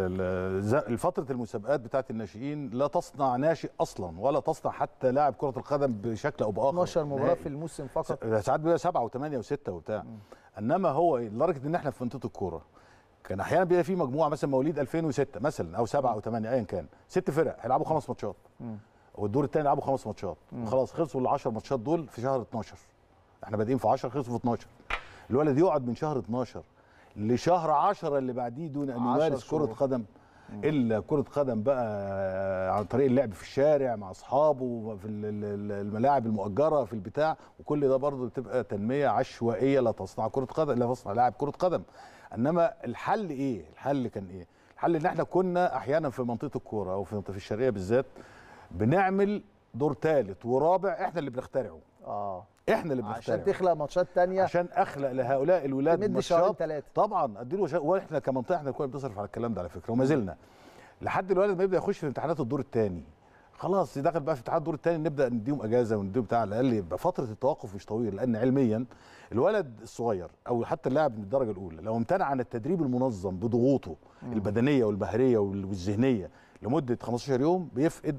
فتره المسابقات بتاعه الناشئين لا تصنع ناشئ اصلا ولا تصنع حتى لاعب كره القدم بشكل او باخر. اتناشر مباراه في الموسم فقط، ساعات بيبقى سبعه وثمانيه وسته وبتاع. مم. انما هو لدرجه ان احنا في منطقه الكوره كان احيانا بيبقى في مجموعه مثلا مواليد ألفين وستة مثلا او سبعه او ثمانيه ايا كان، ست فرق هيلعبوا خمس ماتشات والدور الثاني يلعبوا خمس ماتشات وخلاص خلصوا ال عشر ماتشات دول في شهر اتناشر. احنا بادئين في عشرة خلصوا في اتناشر. الولد يقعد من شهر اتناشر لشهر عشرة اللي بعديه دون ان يمارس كره قدم الا كره قدم بقى عن طريق اللعب في الشارع مع اصحابه في الملاعب المؤجره في البتاع، وكل ده برضه بتبقى تنميه عشوائيه لا تصنع كره قدم، لا تصنع لاعب كره قدم. انما الحل ايه؟ الحل كان ايه؟ الحل ان احنا كنا احيانا في منطقه الكوره او في منطقه الشرقيه بالذات بنعمل دور ثالث ورابع احنا اللي بنخترعه. اه احنا اللي بنخترعه عشان تخلق ماتشات ثانيه، عشان اخلق لهؤلاء الولاد ماتشات طبعا اديله شا... واحنا كمنطقه احنا كنا بنصرف على الكلام ده على فكره وما زلنا لحد الولد ما يبدا يخش في امتحانات الدور الثاني، خلاص دخل بقى في امتحان الدور الثاني نبدا نديهم اجازه ونديهم بتاع على الاقل يبقى فتره التوقف مش طويله، لان علميا الولد الصغير او حتى اللاعب من الدرجه الاولى لو امتنع عن التدريب المنظم بضغوطه مم. البدنيه والمهريه والذهنيه لمده خمستاشر يوم بيفقد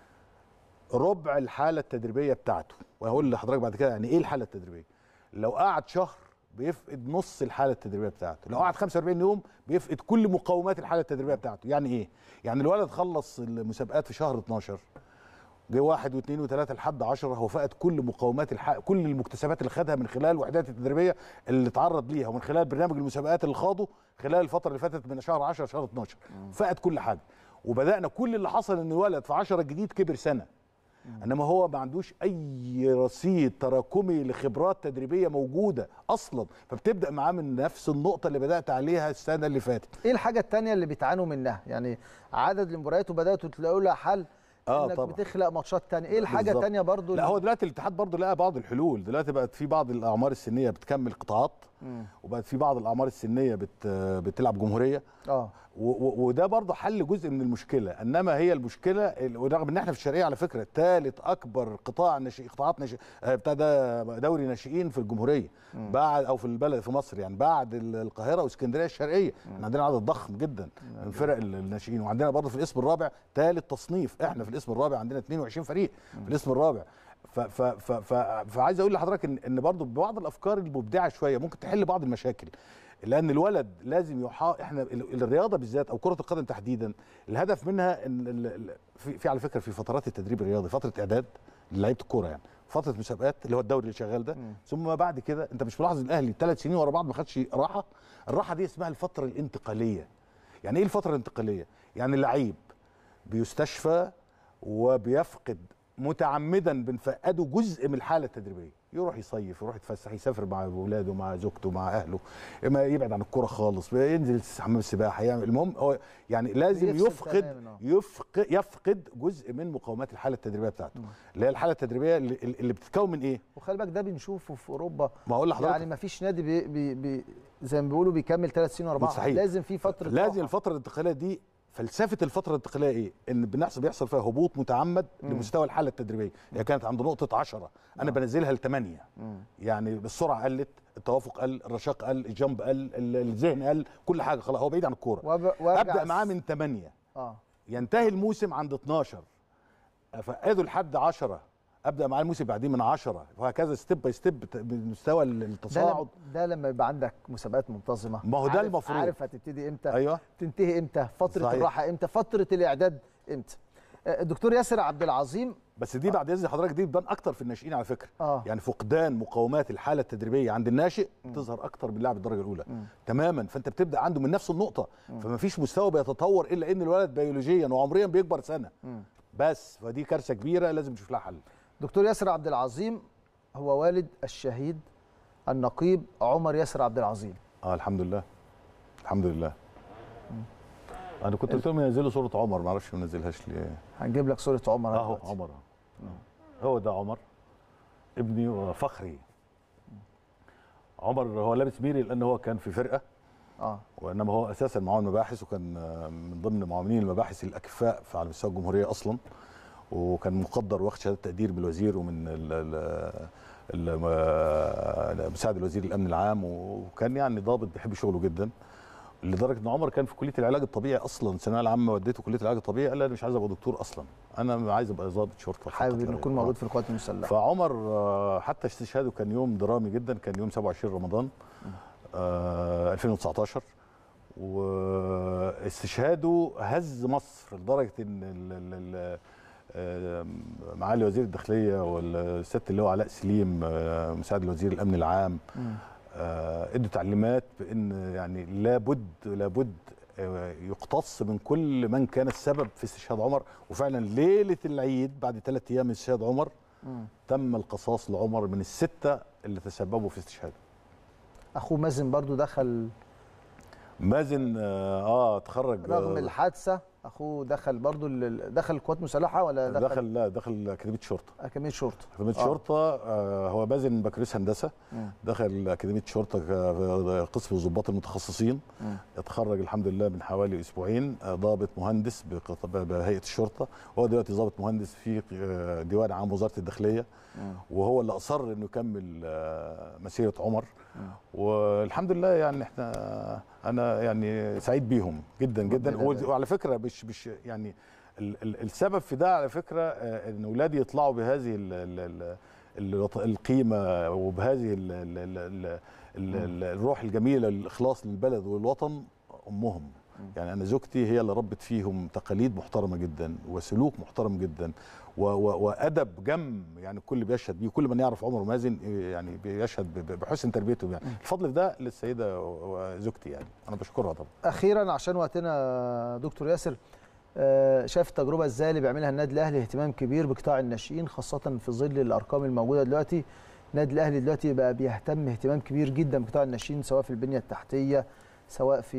ربع الحاله التدريبيه بتاعته. وهقول لحضرتك بعد كده يعني ايه الحاله التدريبيه. لو قعد شهر بيفقد نص الحاله التدريبيه بتاعته، لو قعد خمسة وأربعين يوم بيفقد كل مقومات الحاله التدريبيه بتاعته. يعني ايه؟ يعني الولد خلص المسابقات في شهر اتناشر، جه واحد واثنين وثلاثه لحد عشرة، هو فقد كل مقومات الحق، كل المكتسبات اللي خدها من خلال الوحدات التدريبيه اللي اتعرض ليها ومن خلال برنامج المسابقات اللي خاضه خلال الفتره اللي فاتت من شهر عشرة لشهر اتناشر، فقد كل حاجه. وبدانا كل اللي حصل ان الولد في عشرة الجديد كبر سنه، انما هو ما عندوش اي رصيد تراكمي لخبرات تدريبيه موجوده اصلا، فبتبدا معاه من نفس النقطه اللي بدات عليها السنه اللي فاتت. ايه الحاجه الثانيه اللي بتعانوا منها؟ يعني عدد المباريات وبداتوا تلاقوا لها حل آه انك طبعا. بتخلق ماتشات ثانيه، ايه الحاجه الثانيه برضو؟ لا هو دلوقتي الاتحاد برضو لقى بعض الحلول، دلوقتي بقت في بعض الاعمار السنيه بتكمل قطاعات مم. وبقت في بعض الاعمار السنيه بت بتلعب جمهوريه اه وده برضو حل جزء من المشكله. انما هي المشكله ورغم ان احنا في الشرقيه على فكره ثالث اكبر قطاع ناشئ قطاعات ناشئ بتاع ده دوري ناشئين في الجمهوريه مم. بعد او في البلد في مصر، يعني بعد القاهره واسكندريه الشرقيه احنا عندنا عدد ضخم جدا من فرق الناشئين، وعندنا برضو في الاسم الرابع ثالث تصنيف، احنا في الاسم الرابع عندنا اتنين وعشرين فريق في الاسم الرابع. ف ف ف ف فعايز اقول لحضرتك ان ان برضه ببعض الافكار المبدعه شويه ممكن تحل بعض المشاكل، لان الولد لازم يحا احنا الرياضه بالذات او كره القدم تحديدا الهدف منها ان في, في على فكره في فترات التدريب الرياضي فتره اعداد لعيبه الكوره، يعني فتره مسابقات اللي هو الدوري اللي شغال ده م. ثم بعد كده انت مش ملاحظ ان الاهلي ثلاث سنين ورا بعض ما خدش راحه؟ الراحه دي اسمها الفتره الانتقاليه. يعني ايه الفتره الانتقاليه؟ يعني اللعيب بيستشفى وبيفقد متعمدا بنفقده جزء من الحاله التدريبيه، يروح يصيف، يروح يتفسح، يسافر مع اولاده، مع زوجته، مع اهله، ما يبعد عن الكوره خالص، ينزل حمام السباحه، يعمل المهم هو يعني لازم يفقد يفقد يفقد جزء من مقومات الحاله التدريبيه بتاعته، اللي هي الحاله التدريبيه اللي, اللي بتتكون من ايه؟ وخلي بالك ده بنشوفه في اوروبا، ما اقول لحضرتك يعني ما فيش نادي بي بي بي زي ما بيقولوا بيكمل ثلاث سنين واربعه، صحيح. لازم في فتره لازم راحة. الفتره الانتقاليه دي، فلسفه الفتره الانتقاليه ايه؟ ان بنحصل بيحصل فيها هبوط متعمد مم. لمستوى الحاله التدريبيه، هي كانت عند نقطه عشرة انا بنزلها لثمانية، يعني السرعه قلت، التوافق قل، الرشاق قل، الجامب قل، الذهن قل، كل حاجه خلاص هو بعيد عن الكوره. وب... ابدا معاه من ثمانية اه ينتهي الموسم عند اتناشر، افقده لحد عشرة، ابدا معاه الموسم بعدين من عشرة، وهكذا ستيب باي ستيب بمستوى التصاعد. ده, ده لما يبقى عندك مسابقات منتظمه، ما هو ده المفروض، عارف هتبتدي امتى، ايوه تنتهي امتى، فتره صحيح. الراحه امتى، فتره الاعداد امتى. الدكتور ياسر عبد العظيم، بس دي بعد اذن حضرتك دي بتبان اكتر في الناشئين على فكره. آه. يعني فقدان مقومات الحاله التدريبيه عند الناشئ تظهر اكتر من لاعب الدرجه الاولى م. تماما، فانت بتبدا عنده من نفس النقطه، فما فيش مستوى بيتطور الا ان الولد بيولوجيا وعمريا بيكبر سنه م. بس، فدي كارثه كبيره لازم نشوف لها حل. دكتور ياسر عبد العظيم هو والد الشهيد النقيب عمر ياسر عبد العظيم. اه الحمد لله الحمد لله. م. انا كنت قلت لهم ينزلوا صوره عمر، ما اعرفش ما نزلهاش ليه. هنجيب لك صوره عمر اهو عمر، هو ده عمر ابني وفخري. عمر هو لابس ميري لان هو كان في فرقه اه وانما هو اساسا معاون مباحث، وكان من ضمن معاونين المباحث الاكفاء على مستوى الجمهوريه اصلا، وكان مقدر واخد شهاده تقدير بالوزير ومن مساعد الوزير الامن العام، وكان يعني ضابط بيحب شغله جدا، لدرجه ان عمر كان في كليه العلاج الطبيعي اصلا، الثانويه العامه وديته كليه العلاج الطبيعي، قال انا مش عايز ابقى دكتور اصلا، انا عايز ابقى ضابط شرطه، حابب انه يكون موجود في القوات المسلحه. فعمر حتى استشهاده كان يوم درامي جدا، كان يوم سبعة وعشرين رمضان آه ألفين وتسعتاشر، واستشهاده هز مصر لدرجه ان ال ال معالي وزير الداخليه والسياده اللواء علاء سليم مساعد الوزير الامن العام ادوا تعليمات بان يعني لابد لابد يقتص من كل من كان السبب في استشهاد عمر، وفعلا ليله العيد بعد ثلاث ايام من استشهاد عمر م. تم القصاص لعمر من السته اللي تسببوا في استشهاده. اخوه مازن برضو دخل، مازن اه اتخرج رغم الحادثه، اخوه دخل برضو دخل القوات المسلحه ولا دخل؟ دخل لا دخل اكاديميه شرطه. اكاديميه شرطه اكاديميه آه. شرطه آه هو مازن بكالوريوس هندسه، م. دخل اكاديميه شرطه قسم الضباط المتخصصين، م. اتخرج الحمد لله من حوالي اسبوعين، ضابط مهندس بهيئه الشرطه، وهو دلوقتي ضابط مهندس في ديوان عام وزاره الداخليه، م. وهو اللي اصر انه يكمل مسيره عمر، م. والحمد لله يعني احنا انا يعني سعيد بيهم جدا جدا، وعلى فكره مش مش يعني ال ال السبب في ده على فكره ان اولادي يطلعوا بهذه ال ال ال القيمه وبهذه ال ال ال ال الروح الجميله، الاخلاص للبلد والوطن، امهم. يعني انا زوجتي هي اللي ربت فيهم تقاليد محترمه جدا وسلوك محترم جدا وادب جم، يعني الكل بيشهد بيه، كل من يعرف عمر ومازن يعني بيشهد بحسن تربيتهم، يعني الفضل ده للسيده وزوجتي، يعني انا بشكرها طبعا. اخيرا عشان وقتنا دكتور ياسر، شايف التجربه ازاي اللي بيعملها النادي الاهلي، اهتمام كبير بقطاع الناشئين خاصه في ظل الارقام الموجوده دلوقتي، النادي الاهلي دلوقتي بقى بيهتم اهتمام كبير جدا بقطاع الناشئين، سواء في البنيه التحتيه، سواء في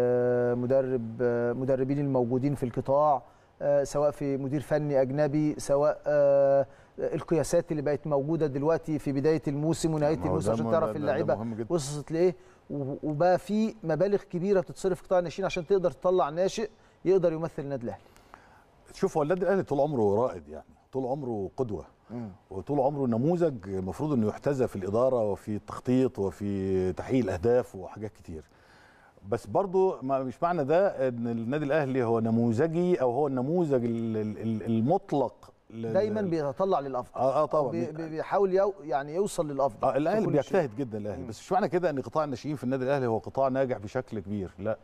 مدرب مدربين الموجودين في القطاع، سواء في مدير فني اجنبي، سواء القياسات اللي بقت موجوده دلوقتي في بدايه الموسم ونهايه الموسم عشان تعرف اللعيبه وصلت لايه، وبقى في مبالغ كبيره بتتصرف في قطاع الناشئين عشان تقدر تطلع ناشئ يقدر يمثل النادي الاهلي. شوف هو النادي الاهلي طول عمره رائد، يعني طول عمره قدوه، مم. وطول عمره نموذج المفروض انه يحتذى في الاداره وفي التخطيط وفي تحقيق الاهداف وحاجات كتير. بس برضو ما مش معنى ده ان النادي الاهلي هو نموذجي او هو النموذج المطلق، دايما بيتطلع للافضل. اه, آه طبعا بي بيحاول يو يعني يوصل للافضل. اه الاهلي بيجتهد جدا الاهلي، بس مش معنى كده ان قطاع الناشئين في النادي الاهلي هو قطاع ناجح بشكل كبير، لا.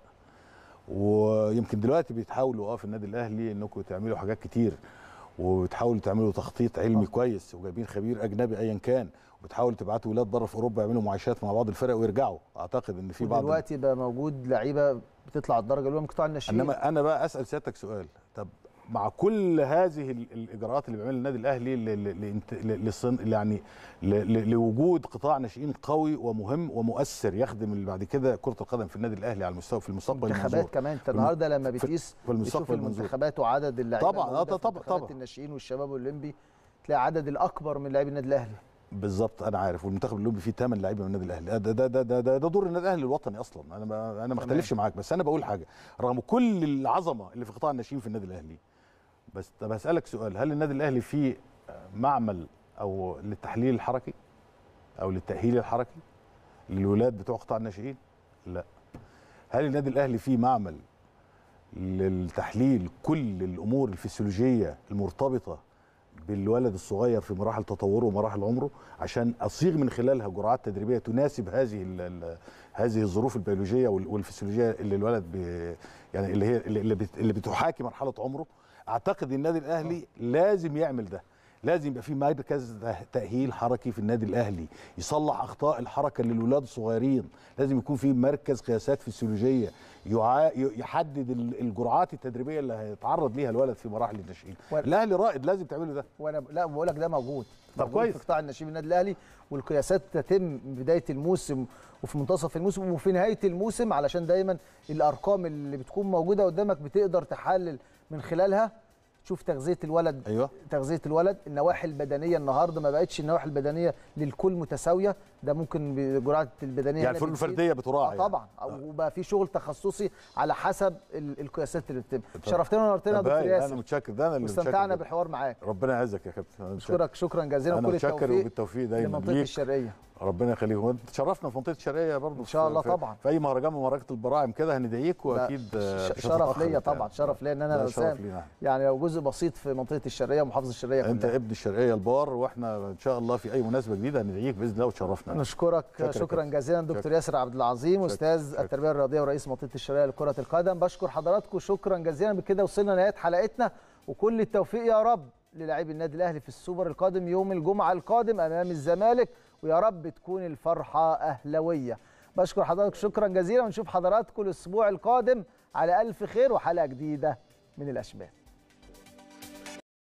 ويمكن دلوقتي بيتحاولوا اه في النادي الاهلي انكم تعملوا حاجات كتير، وبتحاولوا تعملوا تخطيط علمي آه. كويس، وجايبين خبير اجنبي ايا كان، وبتحاولوا تبعتوا ولاد بره في اوروبا يعملوا معايشات مع بعض الفرق ويرجعوا. اعتقد ان في بعض دلوقتي بقى موجود لعيبه بتطلع الدرجه الاولى من قطاع الناشئين. انما انا بقى اسال سيادتك سؤال، طب مع كل هذه الاجراءات اللي بيعملها النادي الاهلي لصن يعني لوجود قطاع ناشئين قوي ومهم ومؤثر يخدم اللي بعد كده كره القدم في النادي الاهلي على المستوى في المستقبل المنظور. المنتخبات كمان انت النهارده لما بتقيس في المستقبل المنتخبات وعدد اللاعبين طبعا اه طبعا طبعا الناشئين والشباب الاولمبي تلاقي عدد الاكبر من لاعبي النادي الاهلي. بالظبط انا عارف، والمنتخب الاولمبي فيه ثمان لعيبه من النادي الاهلي. ده ده ده ده, ده, ده دور النادي الاهلي الوطني اصلا. انا ما انا ما اختلفش معاك، بس انا بقول حاجه رغم كل العظمه اللي في قطاع الناشئين في النادي الاهلي. بس طب هسالك سؤال، هل النادي الاهلي فيه معمل او للتحليل الحركي او للتاهيل الحركي للولاد بتوع قطاع الناشئين؟ لا. هل النادي الاهلي فيه معمل للتحليل كل الامور الفسيولوجيه المرتبطه بالولد الصغير في مراحل تطوره ومراحل عمره عشان اصيغ من خلالها جرعات تدريبيه تناسب هذه ال هذه الظروف البيولوجيه والفسيولوجيه اللي الولد بي يعني اللي هي اللي, بت اللي بتحاكي مرحله عمره؟ اعتقد النادي الاهلي لازم يعمل ده، لازم يبقى في مركز تاهيل حركي في النادي الاهلي يصلح اخطاء الحركه للولاد الصغيرين، لازم يكون في مركز قياسات فسيولوجيه يحدد الجرعات التدريبيه اللي هيتعرض ليها الولد في مراحل الناشئين. الاهلي رائد لازم تعملوا ده. وانا لا بقول لك ده موجود. طب كويس. في قطاع الناشئين النادي الاهلي، والقياسات تتم بدايه الموسم وفي منتصف الموسم وفي نهايه الموسم، علشان دايما الارقام اللي بتكون موجوده قدامك بتقدر تحلل من خلالها. شوف تغذيه الولد. ايوه تغذيه الولد، النواحي البدنيه النهارده ما بقتش النواحي البدنيه للكل متساويه، ده ممكن بجرعه البدنيه يعني الفنون الفرديه بتراعي. آه طبعا يعني. وبقى في شغل تخصصي على حسب القياسات اللي بتتم. شرفتنا ونورتنا يا دكتور ياسر. انا متشكر، ده انا اللي واستمتعنا بالحوار معاك. ربنا يعزك يا كابتن. اشكرك شكرا جزيلا وكل التوفيق. انا متشكر وبالتوفيق دايما لمنطقه الشرقيه. ربنا يخليك. وانت تشرفنا في منطقه الشرقيه برضه ان شاء الله طبعا. في اي مهرجان من مهرجانات البراعم كده هندعيك، واكيد شرف ليا طبعا. شرف ليا ان انا يعني لو جزء بسيط في منطقه الشرقيه ومحافظه الشرقيه كلها. انت ابن الشرقيه البار، واحنا ان شاء الله في اي مناسبه جديده هندعيك باذن الله وتشرفنا. نشكرك شكرا, شكرا جزيلا دكتور ياسر عبد العظيم، استاذ التربيه الرياضيه ورئيس منطقه الشرقيه لكره القدم. بشكر حضراتكم شكرا جزيلا. بكده وصلنا لنهايه حلقتنا، وكل التوفيق يا رب للاعبي النادي الاهلي في السوبر القادم يوم الجمعه القادم امام الزمالك، ويا رب تكون الفرحه اهلاويه. بشكر حضراتكم شكرا جزيلا، ونشوف حضراتكم الاسبوع القادم على الف خير وحلقه جديده من الاشبال.